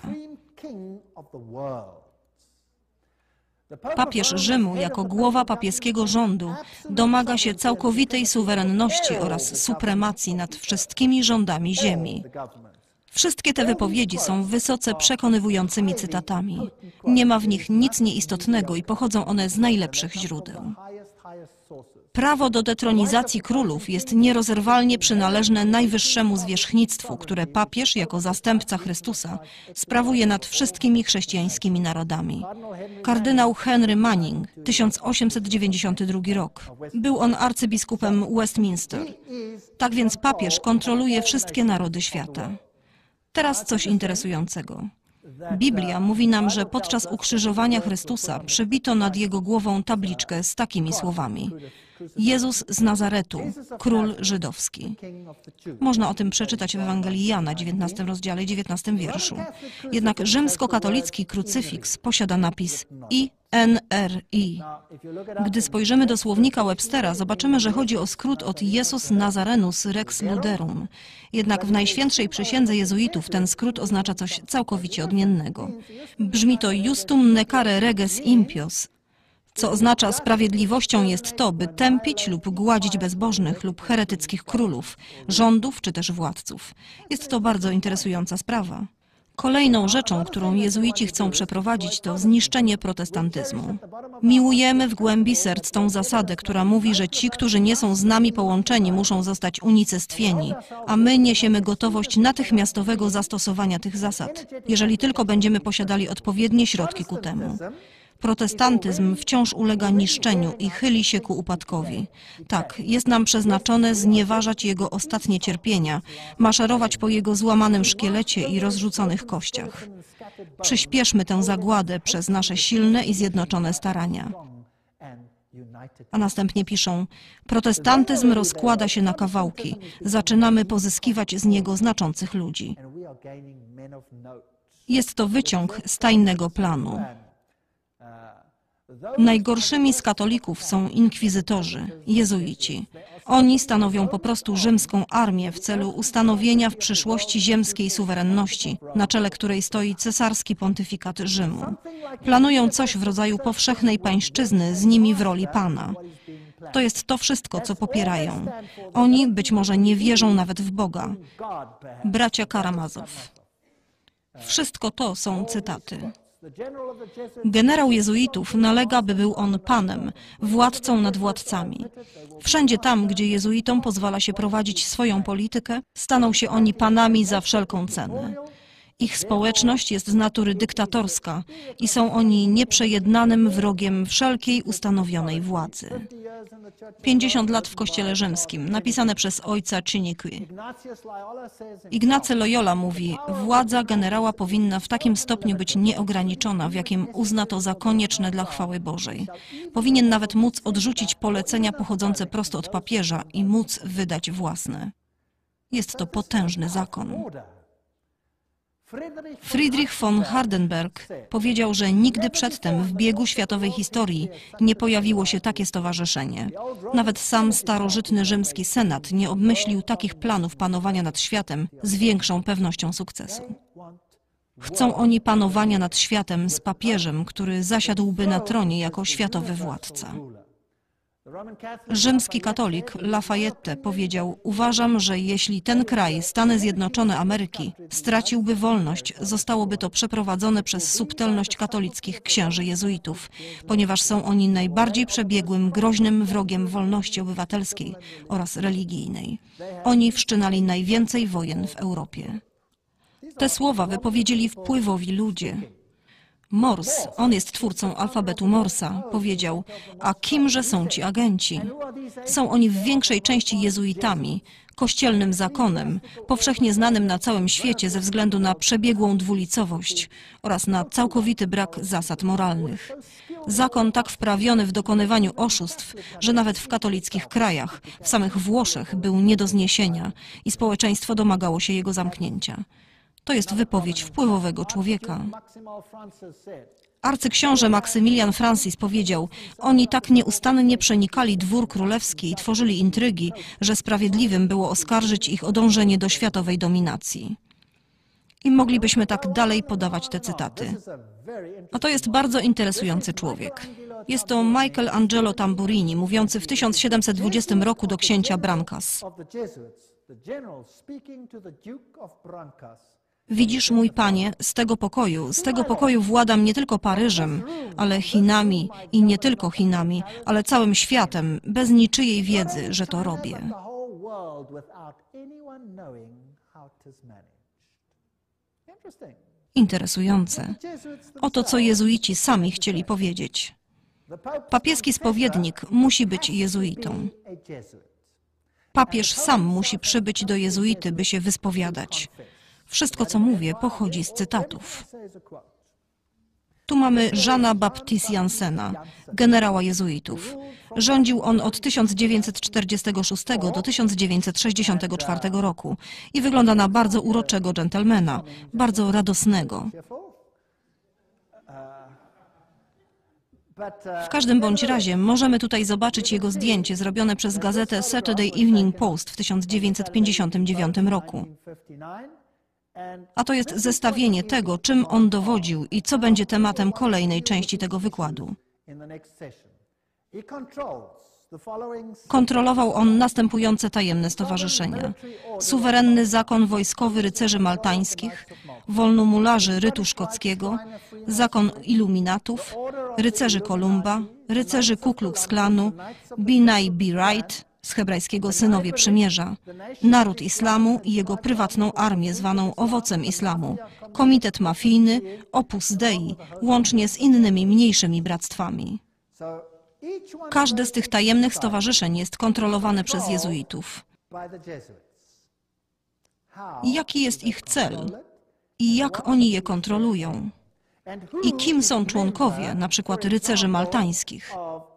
Papież Rzymu jako głowa papieskiego rządu domaga się całkowitej suwerenności oraz supremacji nad wszystkimi rządami ziemi. Wszystkie te wypowiedzi są wysoce przekonywującymi cytatami. Nie ma w nich nic nieistotnego i pochodzą one z najlepszych źródeł. Prawo do detronizacji królów jest nierozerwalnie przynależne najwyższemu zwierzchnictwu, które papież jako zastępca Chrystusa sprawuje nad wszystkimi chrześcijańskimi narodami. Kardynał Henry Manning, 1892 rok. Był on arcybiskupem Westminster. Tak więc papież kontroluje wszystkie narody świata. Teraz coś interesującego. Biblia mówi nam, że podczas ukrzyżowania Chrystusa przybito nad Jego głową tabliczkę z takimi słowami: Jezus z Nazaretu, król żydowski. Można o tym przeczytać w Ewangelii Jana, 19 rozdziale, 19 wierszu. Jednak rzymskokatolicki krucyfiks posiada napis INRI. Gdy spojrzymy do słownika Webstera, zobaczymy, że chodzi o skrót od Jesus Nazarenus Rex Luderum. Jednak w Najświętszej Przysiędze jezuitów ten skrót oznacza coś całkowicie odmiennego. Brzmi to Justum necare reges impios. Co oznacza sprawiedliwością jest to, by tępić lub gładzić bezbożnych lub heretyckich królów, rządów czy też władców. Jest to bardzo interesująca sprawa. Kolejną rzeczą, którą jezuici chcą przeprowadzić, to zniszczenie protestantyzmu. Miłujemy w głębi serc tą zasadę, która mówi, że ci, którzy nie są z nami połączeni, muszą zostać unicestwieni, a my niesiemy gotowość natychmiastowego zastosowania tych zasad, jeżeli tylko będziemy posiadali odpowiednie środki ku temu. Protestantyzm wciąż ulega niszczeniu i chyli się ku upadkowi. Tak, jest nam przeznaczone znieważać jego ostatnie cierpienia, maszerować po jego złamanym szkielecie i rozrzuconych kościach. Przyspieszmy tę zagładę przez nasze silne i zjednoczone starania. A następnie piszą, protestantyzm rozkłada się na kawałki, zaczynamy pozyskiwać z niego znaczących ludzi. Jest to wyciąg z tajnego planu. Najgorszymi z katolików są inkwizytorzy, jezuici. Oni stanowią po prostu rzymską armię w celu ustanowienia w przyszłości ziemskiej suwerenności, na czele której stoi cesarski pontyfikat Rzymu. Planują coś w rodzaju powszechnej pańszczyzny z nimi w roli Pana. To jest to wszystko, co popierają. Oni być może nie wierzą nawet w Boga. Bracia Karamazow. Wszystko to są cytaty. Generał jezuitów nalega, by był on panem, władcą nad władcami. Wszędzie tam, gdzie jezuitom pozwala się prowadzić swoją politykę, staną się oni panami za wszelką cenę. Ich społeczność jest z natury dyktatorska i są oni nieprzejednanym wrogiem wszelkiej ustanowionej władzy. 50 lat w Kościele Rzymskim, napisane przez ojca Chiniquy. Ignacy Loyola mówi, władza generała powinna w takim stopniu być nieograniczona, w jakim uzna to za konieczne dla chwały Bożej. Powinien nawet móc odrzucić polecenia pochodzące prosto od papieża i móc wydać własne. Jest to potężny zakon. Friedrich von Hardenberg powiedział, że nigdy przedtem w biegu światowej historii nie pojawiło się takie stowarzyszenie. Nawet sam starożytny rzymski senat nie obmyślił takich planów panowania nad światem z większą pewnością sukcesu. Chcą oni panowania nad światem z papieżem, który zasiadłby na tronie jako światowy władca. Rzymski katolik Lafayette powiedział, uważam, że jeśli ten kraj, Stany Zjednoczone Ameryki, straciłby wolność, zostałoby to przeprowadzone przez subtelność katolickich księży jezuitów, ponieważ są oni najbardziej przebiegłym, groźnym wrogiem wolności obywatelskiej oraz religijnej. Oni wszczynali najwięcej wojen w Europie. Te słowa wypowiedzieli wpływowi ludzie. Morse, on jest twórcą alfabetu Morsa, powiedział, a kimże są ci agenci? Są oni w większej części jezuitami, kościelnym zakonem, powszechnie znanym na całym świecie ze względu na przebiegłą dwulicowość oraz na całkowity brak zasad moralnych. Zakon tak wprawiony w dokonywaniu oszustw, że nawet w katolickich krajach, w samych Włoszech, był nie do zniesienia i społeczeństwo domagało się jego zamknięcia. To jest wypowiedź wpływowego człowieka. Arcyksiąże Maksymilian Francis powiedział, oni tak nieustannie przenikali dwór królewski i tworzyli intrygi, że sprawiedliwym było oskarżyć ich o dążenie do światowej dominacji. I moglibyśmy tak dalej podawać te cytaty. A to jest bardzo interesujący człowiek. Jest to Michael Angelo Tamburini, mówiący w 1720 roku do księcia Brancas. Widzisz, mój panie, z tego pokoju władam nie tylko Paryżem, ale Chinami i nie tylko Chinami, ale całym światem, bez niczyjej wiedzy, że to robię. Interesujące. Oto co jezuici sami chcieli powiedzieć. Papieski spowiednik musi być jezuitą. Papież sam musi przybyć do jezuity, by się wyspowiadać. Wszystko, co mówię, pochodzi z cytatów. Tu mamy Jeana Baptiste Jansena, generała jezuitów. Rządził on od 1946 do 1964 roku i wygląda na bardzo uroczego dżentelmena, bardzo radosnego. W każdym bądź razie możemy tutaj zobaczyć jego zdjęcie zrobione przez gazetę Saturday Evening Post w 1959 roku. A to jest zestawienie tego, czym on dowodził i co będzie tematem kolejnej części tego wykładu. Kontrolował on następujące tajemne stowarzyszenia: suwerenny zakon wojskowy rycerzy maltańskich, wolnomularzy rytu szkockiego, zakon iluminatów, rycerzy Kolumba, rycerzy Ku Klux Klanu, B'nai B'rith, z hebrajskiego synowie przymierza, naród islamu i jego prywatną armię zwaną owocem islamu, komitet mafijny, Opus Dei, łącznie z innymi mniejszymi bractwami. Każde z tych tajemnych stowarzyszeń jest kontrolowane przez jezuitów. Jaki jest ich cel i jak oni je kontrolują? I kim są członkowie, na przykład rycerzy maltańskich?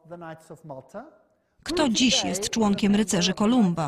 Kto dziś jest członkiem rycerzy Kolumba?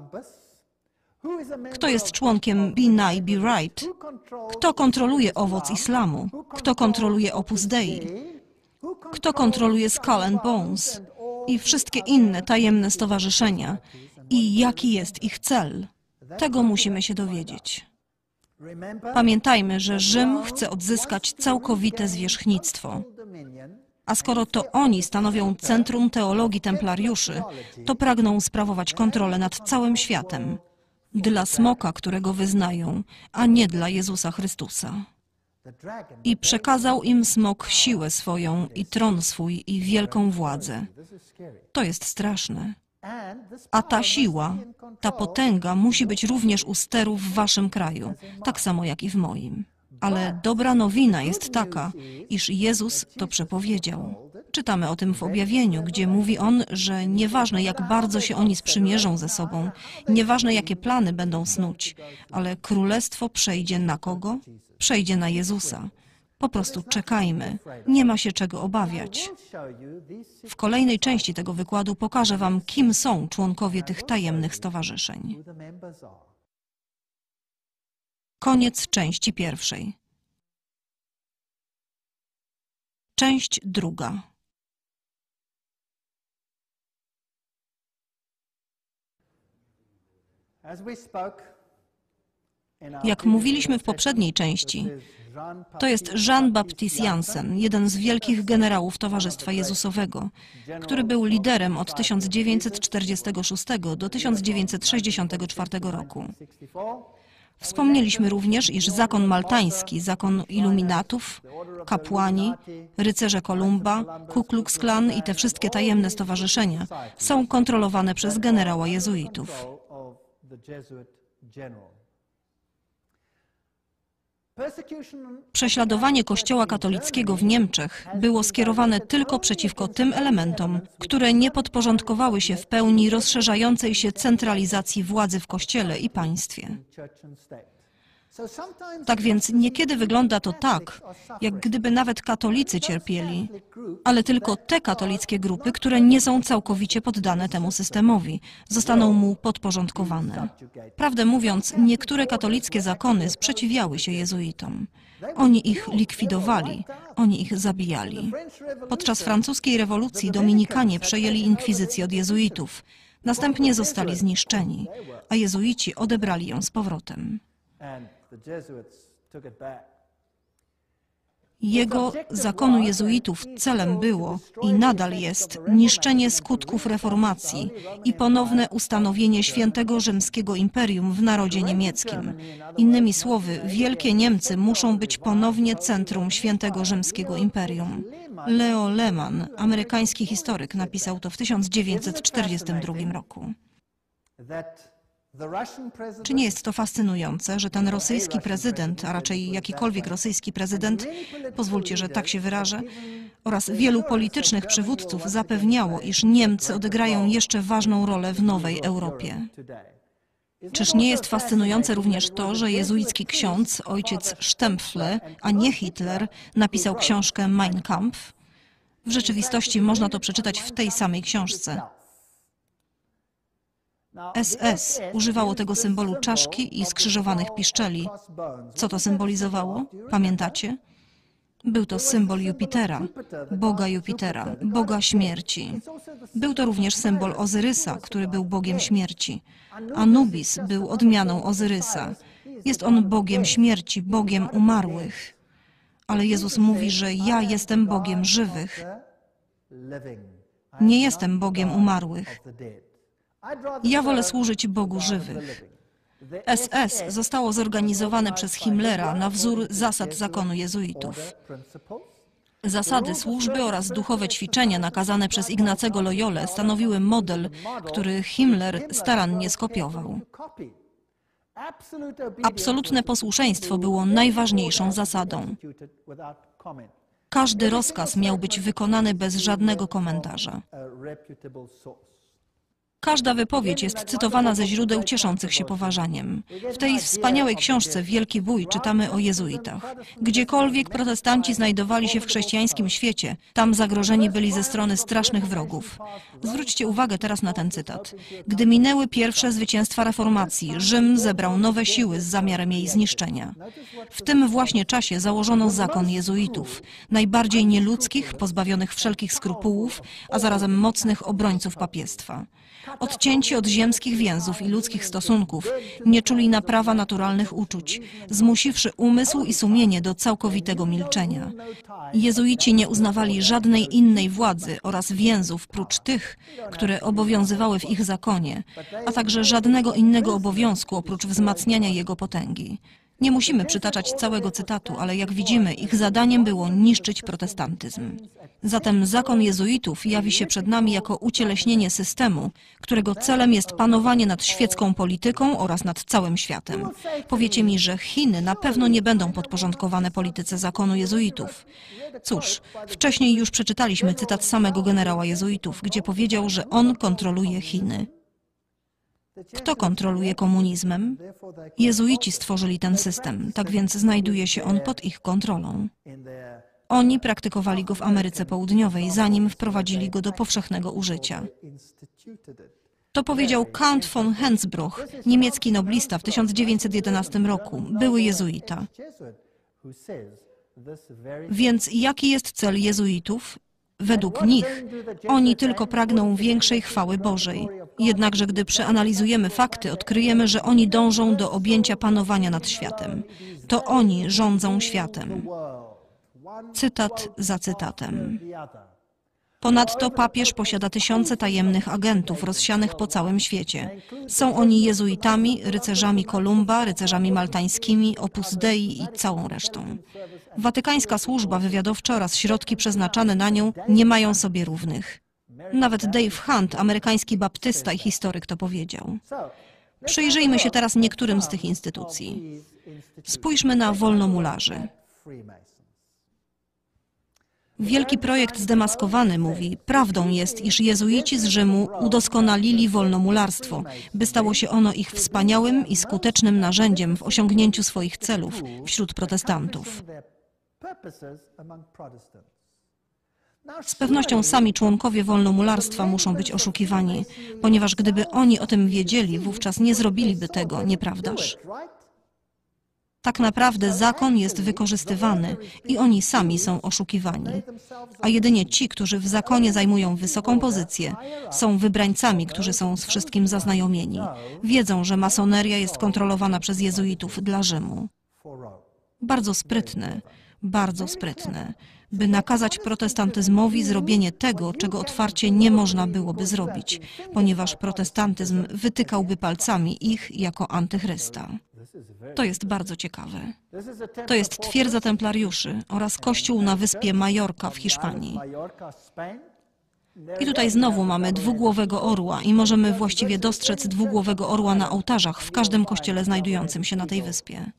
Kto jest członkiem B'nai B'rith? Kto kontroluje owoc islamu? Kto kontroluje Opus Dei? Kto kontroluje Skull and Bones i wszystkie inne tajemne stowarzyszenia? I jaki jest ich cel? Tego musimy się dowiedzieć. Pamiętajmy, że Rzym chce odzyskać całkowite zwierzchnictwo. A skoro to oni stanowią centrum teologii templariuszy, to pragną sprawować kontrolę nad całym światem. Dla smoka, którego wyznają, a nie dla Jezusa Chrystusa. I przekazał im smok siłę swoją i tron swój i wielką władzę. To jest straszne. A ta siła, ta potęga musi być również u steru w waszym kraju, tak samo jak i w moim. Ale dobra nowina jest taka, iż Jezus to przepowiedział. Czytamy o tym w objawieniu, gdzie mówi On, że nieważne jak bardzo się oni sprzymierzą ze sobą, nieważne jakie plany będą snuć, ale królestwo przejdzie na kogo? Przejdzie na Jezusa. Po prostu czekajmy, nie ma się czego obawiać. W kolejnej części tego wykładu pokażę wam, kim są członkowie tych tajemnych stowarzyszeń. Koniec części pierwszej. Część druga. Jak mówiliśmy w poprzedniej części, to jest Jean-Baptiste Jansen, jeden z wielkich generałów Towarzystwa Jezusowego, który był liderem od 1946 do 1964 roku. Wspomnieliśmy również, iż zakon maltański, zakon iluminatów, kapłani, rycerze Kolumba, Ku Klux Klan i te wszystkie tajemne stowarzyszenia są kontrolowane przez generała jezuitów. Prześladowanie Kościoła katolickiego w Niemczech było skierowane tylko przeciwko tym elementom, które nie podporządkowały się w pełni rozszerzającej się centralizacji władzy w Kościele i państwie. Tak więc niekiedy wygląda to tak, jak gdyby nawet katolicy cierpieli, ale tylko te katolickie grupy, które nie są całkowicie poddane temu systemowi, zostaną mu podporządkowane. Prawdę mówiąc, niektóre katolickie zakony sprzeciwiały się jezuitom. Oni ich likwidowali, oni ich zabijali. Podczas francuskiej rewolucji dominikanie przejęli inkwizycję od jezuitów, następnie zostali zniszczeni, a jezuici odebrali ją z powrotem. Jego zakonu jezuitów celem było i nadal jest niszczenie skutków reformacji i ponowne ustanowienie świętego rzymskiego imperium w narodzie niemieckim. Innymi słowy, Wielkie Niemcy muszą być ponownie centrum świętego rzymskiego imperium. Leo Lehmann, amerykański historyk, napisał to w 1942 roku. Czy nie jest to fascynujące, że ten rosyjski prezydent, a raczej jakikolwiek rosyjski prezydent, pozwólcie, że tak się wyrażę, oraz wielu politycznych przywódców zapewniało, iż Niemcy odegrają jeszcze ważną rolę w nowej Europie? Czyż nie jest fascynujące również to, że jezuicki ksiądz, ojciec Stempfle, a nie Hitler, napisał książkę Mein Kampf? W rzeczywistości można to przeczytać w tej samej książce. SS używało tego symbolu czaszki i skrzyżowanych piszczeli. Co to symbolizowało? Pamiętacie? Był to symbol Jupitera, boga Jupitera, boga śmierci. Był to również symbol Ozyrysa, który był bogiem śmierci. Anubis był odmianą Ozyrysa. Jest on bogiem śmierci, bogiem umarłych. Ale Jezus mówi, że ja jestem Bogiem żywych. Nie jestem Bogiem umarłych. Ja wolę służyć Bogu żywych. SS zostało zorganizowane przez Himmlera na wzór zasad zakonu jezuitów. Zasady służby oraz duchowe ćwiczenia nakazane przez Ignacego Loyolę stanowiły model, który Himmler starannie skopiował. Absolutne posłuszeństwo było najważniejszą zasadą. Każdy rozkaz miał być wykonany bez żadnego komentarza. Każda wypowiedź jest cytowana ze źródeł cieszących się poważaniem. W tej wspaniałej książce Wielki Bój czytamy o jezuitach. Gdziekolwiek protestanci znajdowali się w chrześcijańskim świecie, tam zagrożeni byli ze strony strasznych wrogów. Zwróćcie uwagę teraz na ten cytat. Gdy minęły pierwsze zwycięstwa reformacji, Rzym zebrał nowe siły z zamiarem jej zniszczenia. W tym właśnie czasie założono zakon jezuitów, najbardziej nieludzkich, pozbawionych wszelkich skrupułów, a zarazem mocnych obrońców papiestwa. Odcięci od ziemskich więzów i ludzkich stosunków, nie czuli na prawa naturalnych uczuć, zmusiwszy umysł i sumienie do całkowitego milczenia. Jezuici nie uznawali żadnej innej władzy oraz więzów prócz tych, które obowiązywały w ich zakonie, a także żadnego innego obowiązku oprócz wzmacniania jego potęgi. Nie musimy przytaczać całego cytatu, ale jak widzimy, ich zadaniem było niszczyć protestantyzm. Zatem zakon jezuitów jawi się przed nami jako ucieleśnienie systemu, którego celem jest panowanie nad świecką polityką oraz nad całym światem. Powiecie mi, że Chiny na pewno nie będą podporządkowane polityce zakonu jezuitów. Cóż, wcześniej już przeczytaliśmy cytat samego generała jezuitów, gdzie powiedział, że on kontroluje Chiny. Kto kontroluje komunizmem? Jezuici stworzyli ten system, tak więc znajduje się on pod ich kontrolą. Oni praktykowali go w Ameryce Południowej, zanim wprowadzili go do powszechnego użycia. To powiedział Count von Hensbruch, niemiecki noblista w 1911 roku, były jezuita. Więc jaki jest cel jezuitów? Według nich oni tylko pragną większej chwały Bożej. Jednakże gdy przeanalizujemy fakty, odkryjemy, że oni dążą do objęcia panowania nad światem. To oni rządzą światem. Cytat za cytatem. Ponadto papież posiada tysiące tajemnych agentów rozsianych po całym świecie. Są oni jezuitami, rycerzami Kolumba, rycerzami maltańskimi, Opus Dei i całą resztą. Watykańska służba wywiadowcza oraz środki przeznaczane na nią nie mają sobie równych. Nawet Dave Hunt, amerykański baptysta i historyk, to powiedział. Przyjrzyjmy się teraz niektórym z tych instytucji. Spójrzmy na wolnomularzy. Wielki projekt Zdemaskowany mówi, prawdą jest, iż jezuici z Rzymu udoskonalili wolnomularstwo, by stało się ono ich wspaniałym i skutecznym narzędziem w osiągnięciu swoich celów wśród protestantów. Z pewnością sami członkowie wolnomularstwa muszą być oszukiwani, ponieważ gdyby oni o tym wiedzieli, wówczas nie zrobiliby tego, nieprawdaż? Tak naprawdę zakon jest wykorzystywany i oni sami są oszukiwani. A jedynie ci, którzy w zakonie zajmują wysoką pozycję, są wybrańcami, którzy są z wszystkim zaznajomieni. Wiedzą, że masoneria jest kontrolowana przez jezuitów dla Rzymu. Bardzo sprytne, by nakazać protestantyzmowi zrobienie tego, czego otwarcie nie można byłoby zrobić, ponieważ protestantyzm wytykałby palcami ich jako antychrysta. To jest bardzo ciekawe. To jest twierdza templariuszy oraz kościół na wyspie Majorka w Hiszpanii. I tutaj znowu mamy dwugłowego orła i możemy właściwie dostrzec dwugłowego orła na ołtarzach w każdym kościele znajdującym się na tej wyspie.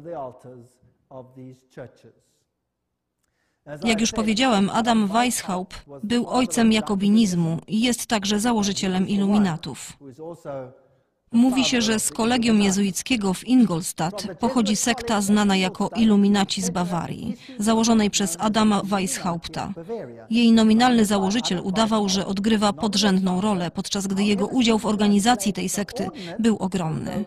Jak już powiedziałem, Adam Weishaupt był ojcem jakobinizmu i jest także założycielem iluminatów. Mówi się, że z kolegium jezuickiego w Ingolstadt pochodzi sekta znana jako Iluminaci z Bawarii, założonej przez Adama Weishaupta. Jej nominalny założyciel udawał, że odgrywa podrzędną rolę, podczas gdy jego udział w organizacji tej sekty był ogromny.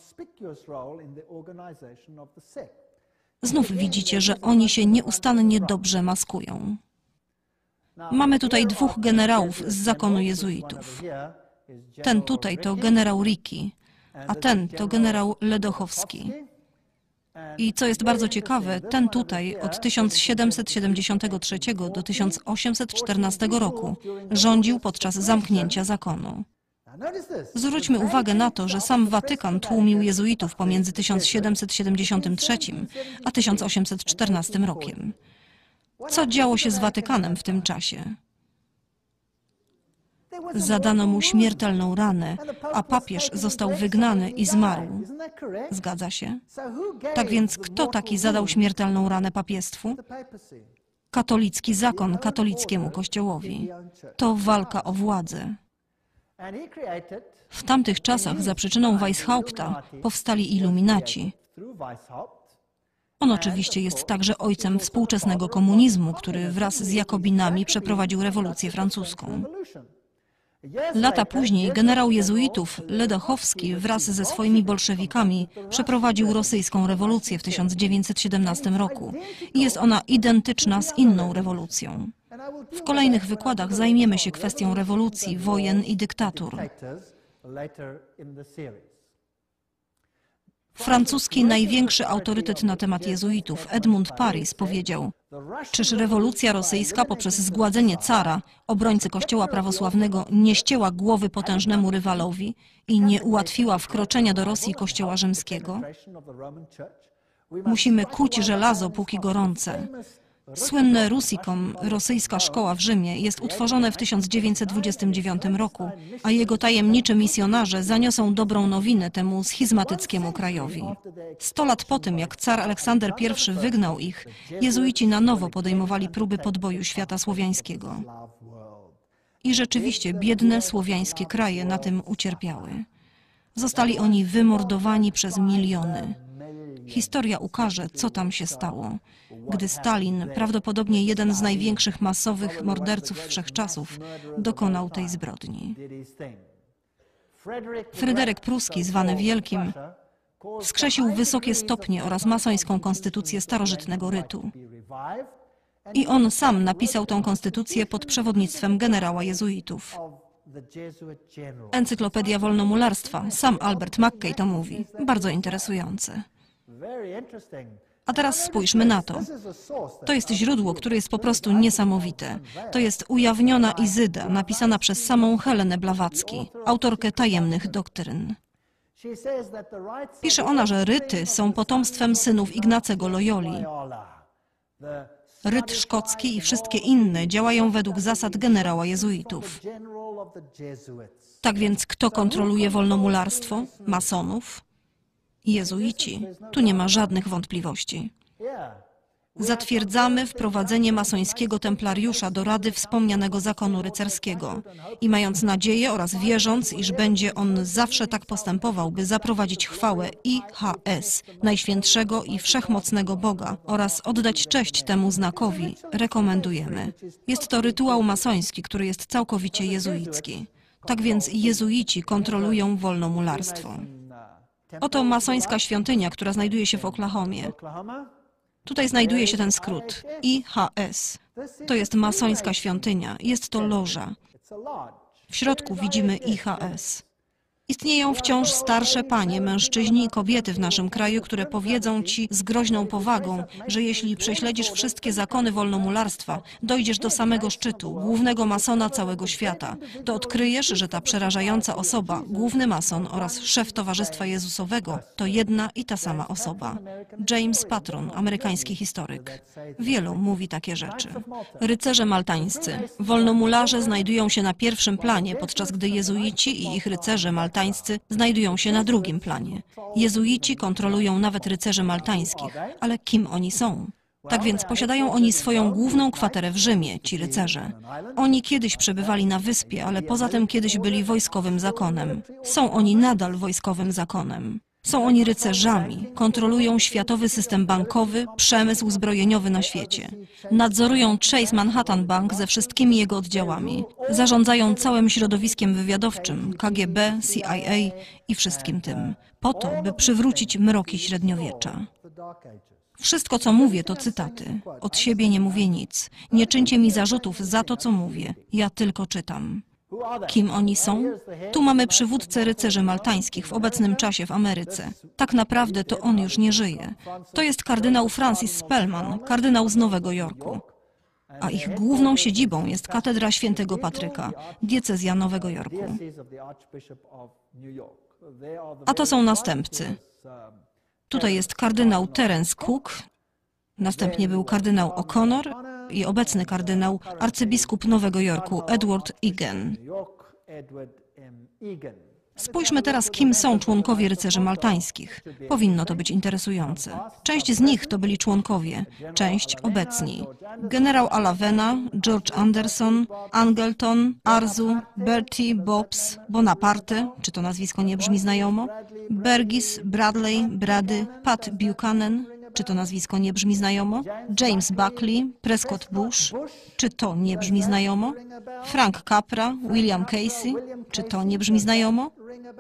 Znów widzicie, że oni się nieustannie dobrze maskują. Mamy tutaj dwóch generałów z zakonu jezuitów. Ten tutaj to generał Ricci, a ten to generał Ledochowski. I co jest bardzo ciekawe, ten tutaj od 1773 do 1814 roku rządził podczas zamknięcia zakonu. Zwróćmy uwagę na to, że sam Watykan tłumił jezuitów pomiędzy 1773 a 1814 rokiem. Co działo się z Watykanem w tym czasie? Zadano mu śmiertelną ranę, a papież został wygnany i zmarł. Zgadza się? Tak więc kto taki zadał śmiertelną ranę papiestwu? Katolicki zakon katolickiemu kościołowi. To walka o władzę. W tamtych czasach za przyczyną Weishaupta powstali iluminaci. On oczywiście jest także ojcem współczesnego komunizmu, który wraz z Jakobinami przeprowadził rewolucję francuską. Lata później generał jezuitów Ledochowski wraz ze swoimi bolszewikami przeprowadził rosyjską rewolucję w 1917 roku i jest ona identyczna z inną rewolucją. W kolejnych wykładach zajmiemy się kwestią rewolucji, wojen i dyktatur. Francuski największy autorytet na temat jezuitów, Edmund Paris, powiedział: czyż rewolucja rosyjska poprzez zgładzenie cara, obrońcy kościoła prawosławnego, nie ścięła głowy potężnemu rywalowi i nie ułatwiła wkroczenia do Rosji kościoła rzymskiego? Musimy kuć żelazo, póki gorące. Słynne Rusikom, rosyjska szkoła w Rzymie, jest utworzone w 1929 roku, a jego tajemniczy misjonarze zaniosą dobrą nowinę temu schizmatyckiemu krajowi. 100 lat po tym, jak car Aleksander I wygnał ich, jezuici na nowo podejmowali próby podboju świata słowiańskiego. I rzeczywiście biedne słowiańskie kraje na tym ucierpiały. Zostali oni wymordowani przez miliony. Historia ukaże, co tam się stało, gdy Stalin, prawdopodobnie jeden z największych masowych morderców wszechczasów, dokonał tej zbrodni. Fryderyk Pruski, zwany Wielkim, wskrzesił wysokie stopnie oraz masońską konstytucję starożytnego rytu. I on sam napisał tę konstytucję pod przewodnictwem generała jezuitów. Encyklopedia wolnomularstwa, sam Albert Mackey to mówi. Bardzo interesujące. A teraz spójrzmy na to. To jest źródło, które jest po prostu niesamowite. To jest Ujawniona Izyda, napisana przez samą Helenę Blawacki, autorkę tajemnych doktryn. Pisze ona, że ryty są potomstwem synów Ignacego Loyoli. Ryt szkocki i wszystkie inne działają według zasad generała jezuitów. Tak więc kto kontroluje wolnomularstwo? Masonów? Jezuici. Tu nie ma żadnych wątpliwości. Zatwierdzamy wprowadzenie masońskiego templariusza do rady wspomnianego zakonu rycerskiego i mając nadzieję oraz wierząc, iż będzie on zawsze tak postępował, by zaprowadzić chwałę IHS, Najświętszego i Wszechmocnego Boga oraz oddać cześć temu znakowi, rekomendujemy. Jest to rytuał masoński, który jest całkowicie jezuicki. Tak więc jezuici kontrolują wolnomularstwo. Oto masońska świątynia, która znajduje się w Oklahomie. Tutaj znajduje się ten skrót IHS. To jest masońska świątynia, jest to loża. W środku widzimy IHS. Istnieją wciąż starsze panie, mężczyźni i kobiety w naszym kraju, które powiedzą ci z groźną powagą, że jeśli prześledzisz wszystkie zakony wolnomularstwa, dojdziesz do samego szczytu, głównego masona całego świata, to odkryjesz, że ta przerażająca osoba, główny mason oraz szef Towarzystwa Jezusowego, to jedna i ta sama osoba. James Patron, amerykański historyk. Wielu mówi takie rzeczy. Rycerze maltańscy. Wolnomularze znajdują się na pierwszym planie, podczas gdy jezuici i ich rycerze maltańscy znajdują się na drugim planie. Jezuici kontrolują nawet rycerzy maltańskich, ale kim oni są? Tak więc posiadają oni swoją główną kwaterę w Rzymie, ci rycerze. Oni kiedyś przebywali na wyspie, ale poza tym kiedyś byli wojskowym zakonem. Są oni nadal wojskowym zakonem. Są oni rycerzami, kontrolują światowy system bankowy, przemysł zbrojeniowy na świecie. Nadzorują Chase Manhattan Bank ze wszystkimi jego oddziałami. Zarządzają całym środowiskiem wywiadowczym, KGB, CIA i wszystkim tym, po to, by przywrócić mroki średniowiecza. Wszystko, co mówię, to cytaty. Od siebie nie mówię nic. Nie czyńcie mi zarzutów za to, co mówię. Ja tylko czytam. Kim oni są? Tu mamy przywódcę rycerzy maltańskich w obecnym czasie w Ameryce. Tak naprawdę to on już nie żyje. To jest kardynał Francis Spellman, kardynał z Nowego Jorku. A ich główną siedzibą jest katedra Świętego Patryka, diecezja Nowego Jorku. A to są następcy. Tutaj jest kardynał Terence Cook, następnie był kardynał O'Connor i obecny kardynał, arcybiskup Nowego Jorku Edward Egan. Spójrzmy teraz, kim są członkowie rycerzy maltańskich. Powinno to być interesujące. Część z nich to byli członkowie, część obecni. Generał Alavena, George Anderson, Angleton, Arzu, Bertie, Bobbs, Bonaparte, czy to nazwisko nie brzmi znajomo? Burgess, Bradley, Brady, Pat Buchanan, czy to nazwisko nie brzmi znajomo? James Buckley, Prescott Bush, czy to nie brzmi znajomo? Frank Capra, William Casey, czy to nie brzmi znajomo?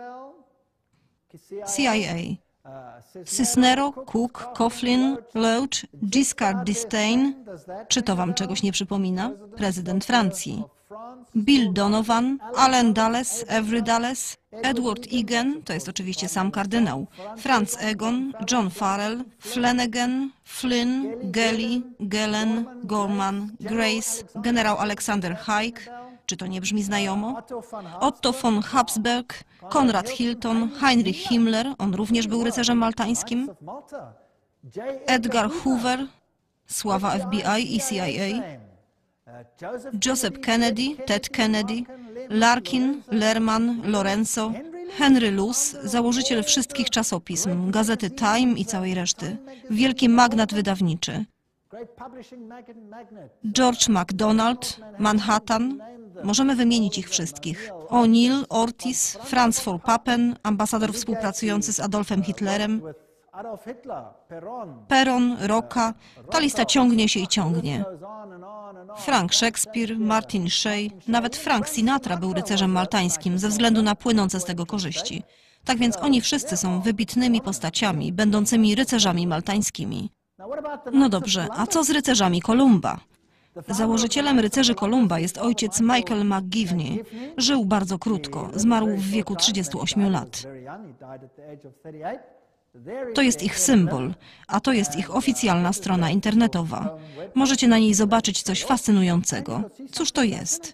CIA. Cisnero, Cook, Coughlin, Loach, Giscard d'Estaing, czy to wam czegoś nie przypomina? Prezydent Francji. Bill Donovan, Allen Dulles, Avery Dulles, Edward Egan, to jest oczywiście sam kardynał, Franz Egon, John Farrell, Flanagan, Flynn, Gelly, Gellen, Gorman, Grace, generał Alexander Haig, czy to nie brzmi znajomo? Otto von Habsburg, Konrad Hilton, Heinrich Himmler, on również był rycerzem maltańskim, Edgar Hoover, sława FBI i CIA, Joseph Kennedy, Ted Kennedy, Larkin, Lerman, Lorenzo, Henry Luce, założyciel wszystkich czasopism, gazety Time i całej reszty, wielki magnat wydawniczy, George MacDonald, Manhattan, możemy wymienić ich wszystkich, O'Neill, Ortiz, Franz von Papen, ambasador współpracujący z Adolfem Hitlerem, Peron, Rocca, ta lista ciągnie się i ciągnie. Frank Shakespeare, Martin Shea, nawet Frank Sinatra był rycerzem maltańskim ze względu na płynące z tego korzyści. Tak więc oni wszyscy są wybitnymi postaciami, będącymi rycerzami maltańskimi. No dobrze, a co z rycerzami Kolumba? Założycielem rycerzy Kolumba jest ojciec Michael McGivney. Żył bardzo krótko, zmarł w wieku 38 lat. To jest ich symbol, a to jest ich oficjalna strona internetowa. Możecie na niej zobaczyć coś fascynującego. Cóż to jest?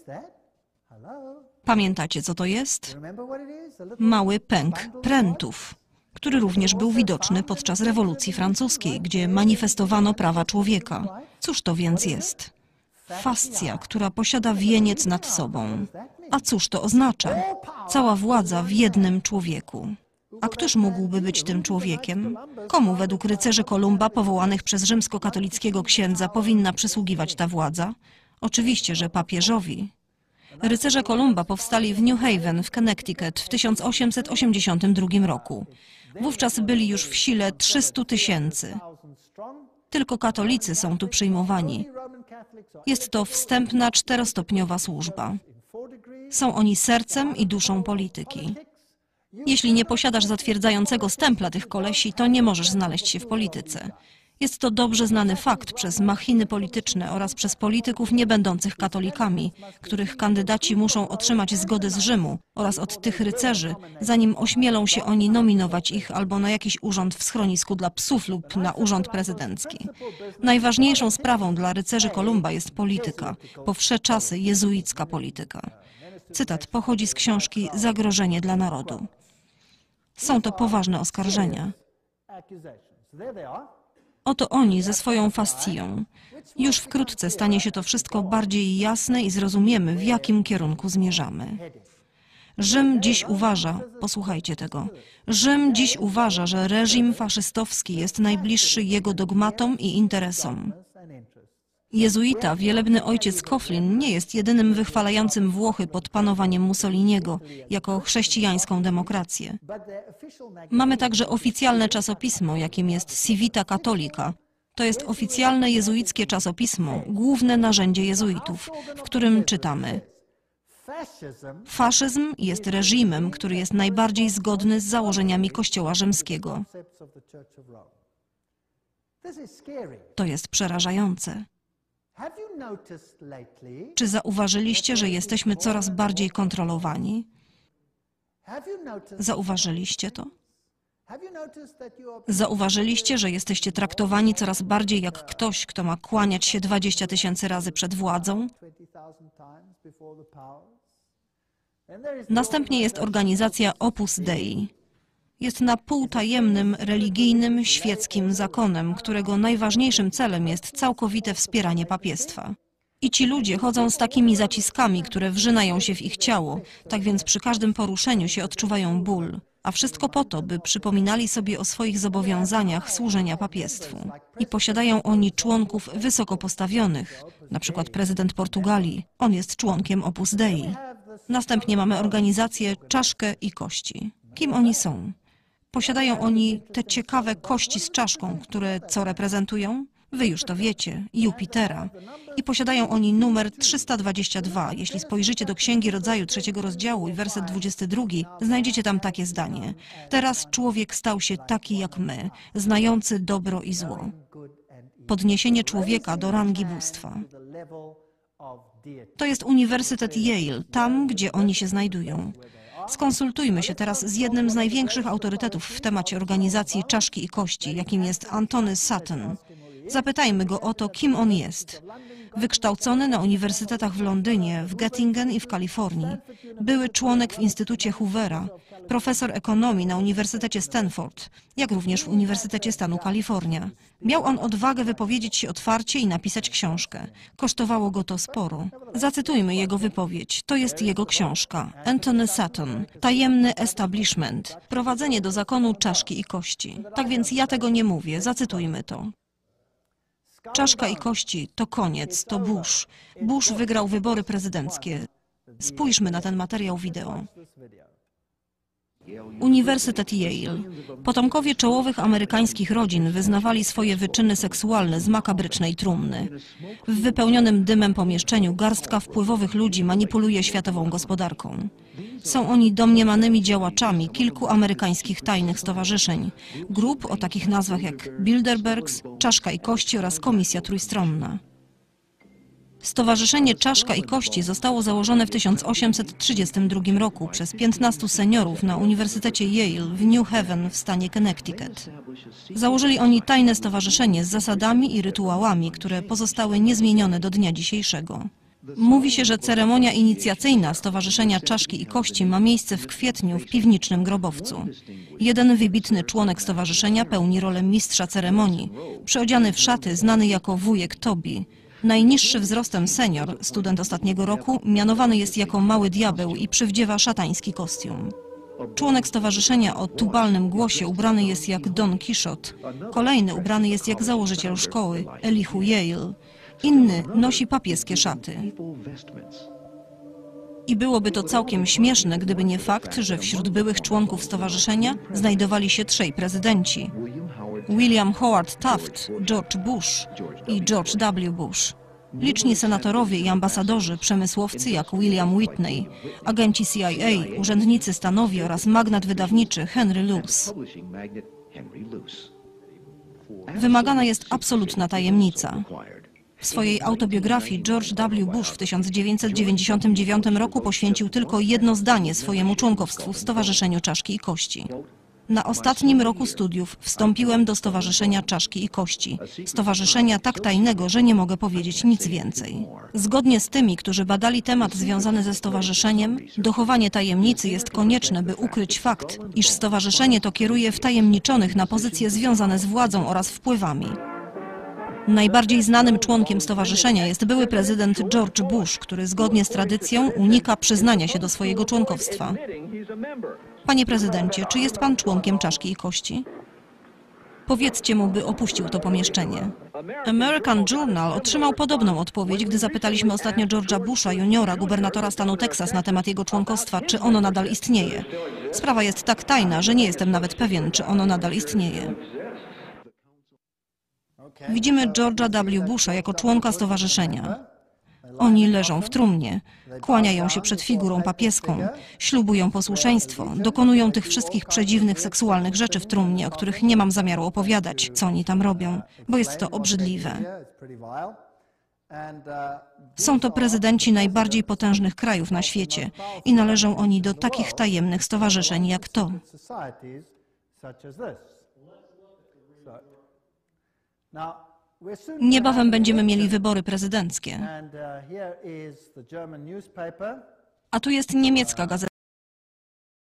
Pamiętacie, co to jest? Mały pęk prętów, który również był widoczny podczas rewolucji francuskiej, gdzie manifestowano prawa człowieka. Cóż to więc jest? Fascja, która posiada wieniec nad sobą. A cóż to oznacza? Cała władza w jednym człowieku. A któż mógłby być tym człowiekiem? Komu według rycerzy Kolumba powołanych przez rzymskokatolickiego księdza powinna przysługiwać ta władza? Oczywiście, że papieżowi. Rycerze Kolumba powstali w New Haven w Connecticut w 1882 roku. Wówczas byli już w sile 300 000. Tylko katolicy są tu przyjmowani. Jest to wstępna 4-stopniowa służba. Są oni sercem i duszą polityki. Jeśli nie posiadasz zatwierdzającego stempla tych kolesi, to nie możesz znaleźć się w polityce. Jest to dobrze znany fakt przez machiny polityczne oraz przez polityków nie będących katolikami, których kandydaci muszą otrzymać zgodę z Rzymu oraz od tych rycerzy, zanim ośmielą się oni nominować ich albo na jakiś urząd w schronisku dla psów lub na urząd prezydencki. Najważniejszą sprawą dla rycerzy Kolumba jest polityka, po wsze czasy jezuicka polityka. Cytat pochodzi z książki Zagrożenie dla narodu. Są to poważne oskarżenia. Oto oni ze swoją fascją. Już wkrótce stanie się to wszystko bardziej jasne i zrozumiemy, w jakim kierunku zmierzamy. Rzym dziś uważa, posłuchajcie tego, Rzym dziś uważa, że reżim faszystowski jest najbliższy jego dogmatom i interesom. Jezuita, wielebny ojciec Coughlin, nie jest jedynym wychwalającym Włochy pod panowaniem Mussoliniego jako chrześcijańską demokrację. Mamy także oficjalne czasopismo, jakim jest Civita Cattolica. To jest oficjalne jezuickie czasopismo, główne narzędzie jezuitów, w którym czytamy: faszyzm jest reżimem, który jest najbardziej zgodny z założeniami Kościoła Rzymskiego. To jest przerażające. Czy zauważyliście, że jesteśmy coraz bardziej kontrolowani? Zauważyliście to? Zauważyliście, że jesteście traktowani coraz bardziej jak ktoś, kto ma kłaniać się 20 000 razy przed władzą? Następnie jest organizacja Opus Dei. Jest na pół tajemnym, religijnym, świeckim zakonem, którego najważniejszym celem jest całkowite wspieranie papiestwa. I ci ludzie chodzą z takimi zaciskami, które wrzynają się w ich ciało, tak więc przy każdym poruszeniu się odczuwają ból. A wszystko po to, by przypominali sobie o swoich zobowiązaniach służenia papiestwu. I posiadają oni członków wysoko postawionych, na przykład prezydent Portugalii. On jest członkiem Opus Dei. Następnie mamy organizację Czaszkę i Kości. Kim oni są? Posiadają oni te ciekawe kości z czaszką, które co reprezentują? Wy już to wiecie, Jupitera. I posiadają oni numer 322. Jeśli spojrzycie do Księgi Rodzaju 3 rozdziału i werset 22, znajdziecie tam takie zdanie. Teraz człowiek stał się taki jak my, znający dobro i zło. Podniesienie człowieka do rangi bóstwa. To jest Uniwersytet Yale, tam, gdzie oni się znajdują. Skonsultujmy się teraz z jednym z największych autorytetów w temacie organizacji Czaszki i Kości, jakim jest Antony Sutton. Zapytajmy go o to, kim on jest. Wykształcony na uniwersytetach w Londynie, w Göttingen i w Kalifornii. Były członek w Instytucie Hoovera, profesor ekonomii na Uniwersytecie Stanford, jak również w Uniwersytecie Stanu Kalifornia. Miał on odwagę wypowiedzieć się otwarcie i napisać książkę. Kosztowało go to sporo. Zacytujmy jego wypowiedź. To jest jego książka. Antony Sutton. Tajemny establishment. Prowadzenie do zakonu czaszki i kości. Tak więc ja tego nie mówię. Zacytujmy to. Czaszka i kości to koniec, to Bush. Bush wygrał wybory prezydenckie. Spójrzmy na ten materiał wideo. Uniwersytet Yale. Potomkowie czołowych amerykańskich rodzin wyznawali swoje wyczyny seksualne z makabrycznej trumny. W wypełnionym dymem pomieszczeniu garstka wpływowych ludzi manipuluje światową gospodarką. Są oni domniemanymi działaczami kilku amerykańskich tajnych stowarzyszeń, grup o takich nazwach jak Bilderbergs, Czaszka i Kości oraz Komisja Trójstronna. Stowarzyszenie Czaszka i Kości zostało założone w 1832 roku przez 15 seniorów na Uniwersytecie Yale w New Haven w stanie Connecticut. Założyli oni tajne stowarzyszenie z zasadami i rytuałami, które pozostały niezmienione do dnia dzisiejszego. Mówi się, że ceremonia inicjacyjna Stowarzyszenia Czaszki i Kości ma miejsce w kwietniu w piwniczym grobowcu. Jeden wybitny członek stowarzyszenia pełni rolę mistrza ceremonii, przyodziany w szaty znany jako wujek Tobi. Najniższy wzrostem senior, student ostatniego roku, mianowany jest jako mały diabeł i przywdziewa szatański kostium. Członek stowarzyszenia o tubalnym głosie ubrany jest jak Don Quixote. Kolejny ubrany jest jak założyciel szkoły, Elihu Yale. Inny nosi papieskie szaty. I byłoby to całkiem śmieszne, gdyby nie fakt, że wśród byłych członków stowarzyszenia znajdowali się trzej prezydenci. William Howard Taft, George Bush i George W. Bush. Liczni senatorowie i ambasadorzy, przemysłowcy jak William Whitney, agenci CIA, urzędnicy stanowi oraz magnat wydawniczy Henry Luce. Wymagana jest absolutna tajemnica. W swojej autobiografii George W. Bush w 1999 roku poświęcił tylko jedno zdanie swojemu członkostwu w Stowarzyszeniu Czaszki i Kości. Na ostatnim roku studiów wstąpiłem do Stowarzyszenia Czaszki i Kości. Stowarzyszenia tak tajnego, że nie mogę powiedzieć nic więcej. Zgodnie z tymi, którzy badali temat związany ze stowarzyszeniem, dochowanie tajemnicy jest konieczne, by ukryć fakt, iż stowarzyszenie to kieruje wtajemniczonych na pozycje związane z władzą oraz wpływami. Najbardziej znanym członkiem stowarzyszenia jest były prezydent George Bush, który zgodnie z tradycją unika przyznania się do swojego członkostwa. Panie prezydencie, czy jest pan członkiem Czaszki i Kości? Powiedzcie mu, by opuścił to pomieszczenie. American Journal otrzymał podobną odpowiedź, gdy zapytaliśmy ostatnio George'a Busha juniora, gubernatora stanu Teksas, na temat jego członkostwa, czy ono nadal istnieje. Sprawa jest tak tajna, że nie jestem nawet pewien, czy ono nadal istnieje. Widzimy George'a W. Busha jako członka stowarzyszenia. Oni leżą w trumnie, kłaniają się przed figurą papieską, ślubują posłuszeństwo, dokonują tych wszystkich przedziwnych seksualnych rzeczy w trumnie, o których nie mam zamiaru opowiadać, co oni tam robią, bo jest to obrzydliwe. Są to prezydenci najbardziej potężnych krajów na świecie i należą oni do takich tajemnych stowarzyszeń jak to. Niebawem będziemy mieli wybory prezydenckie. A tu jest niemiecka gazeta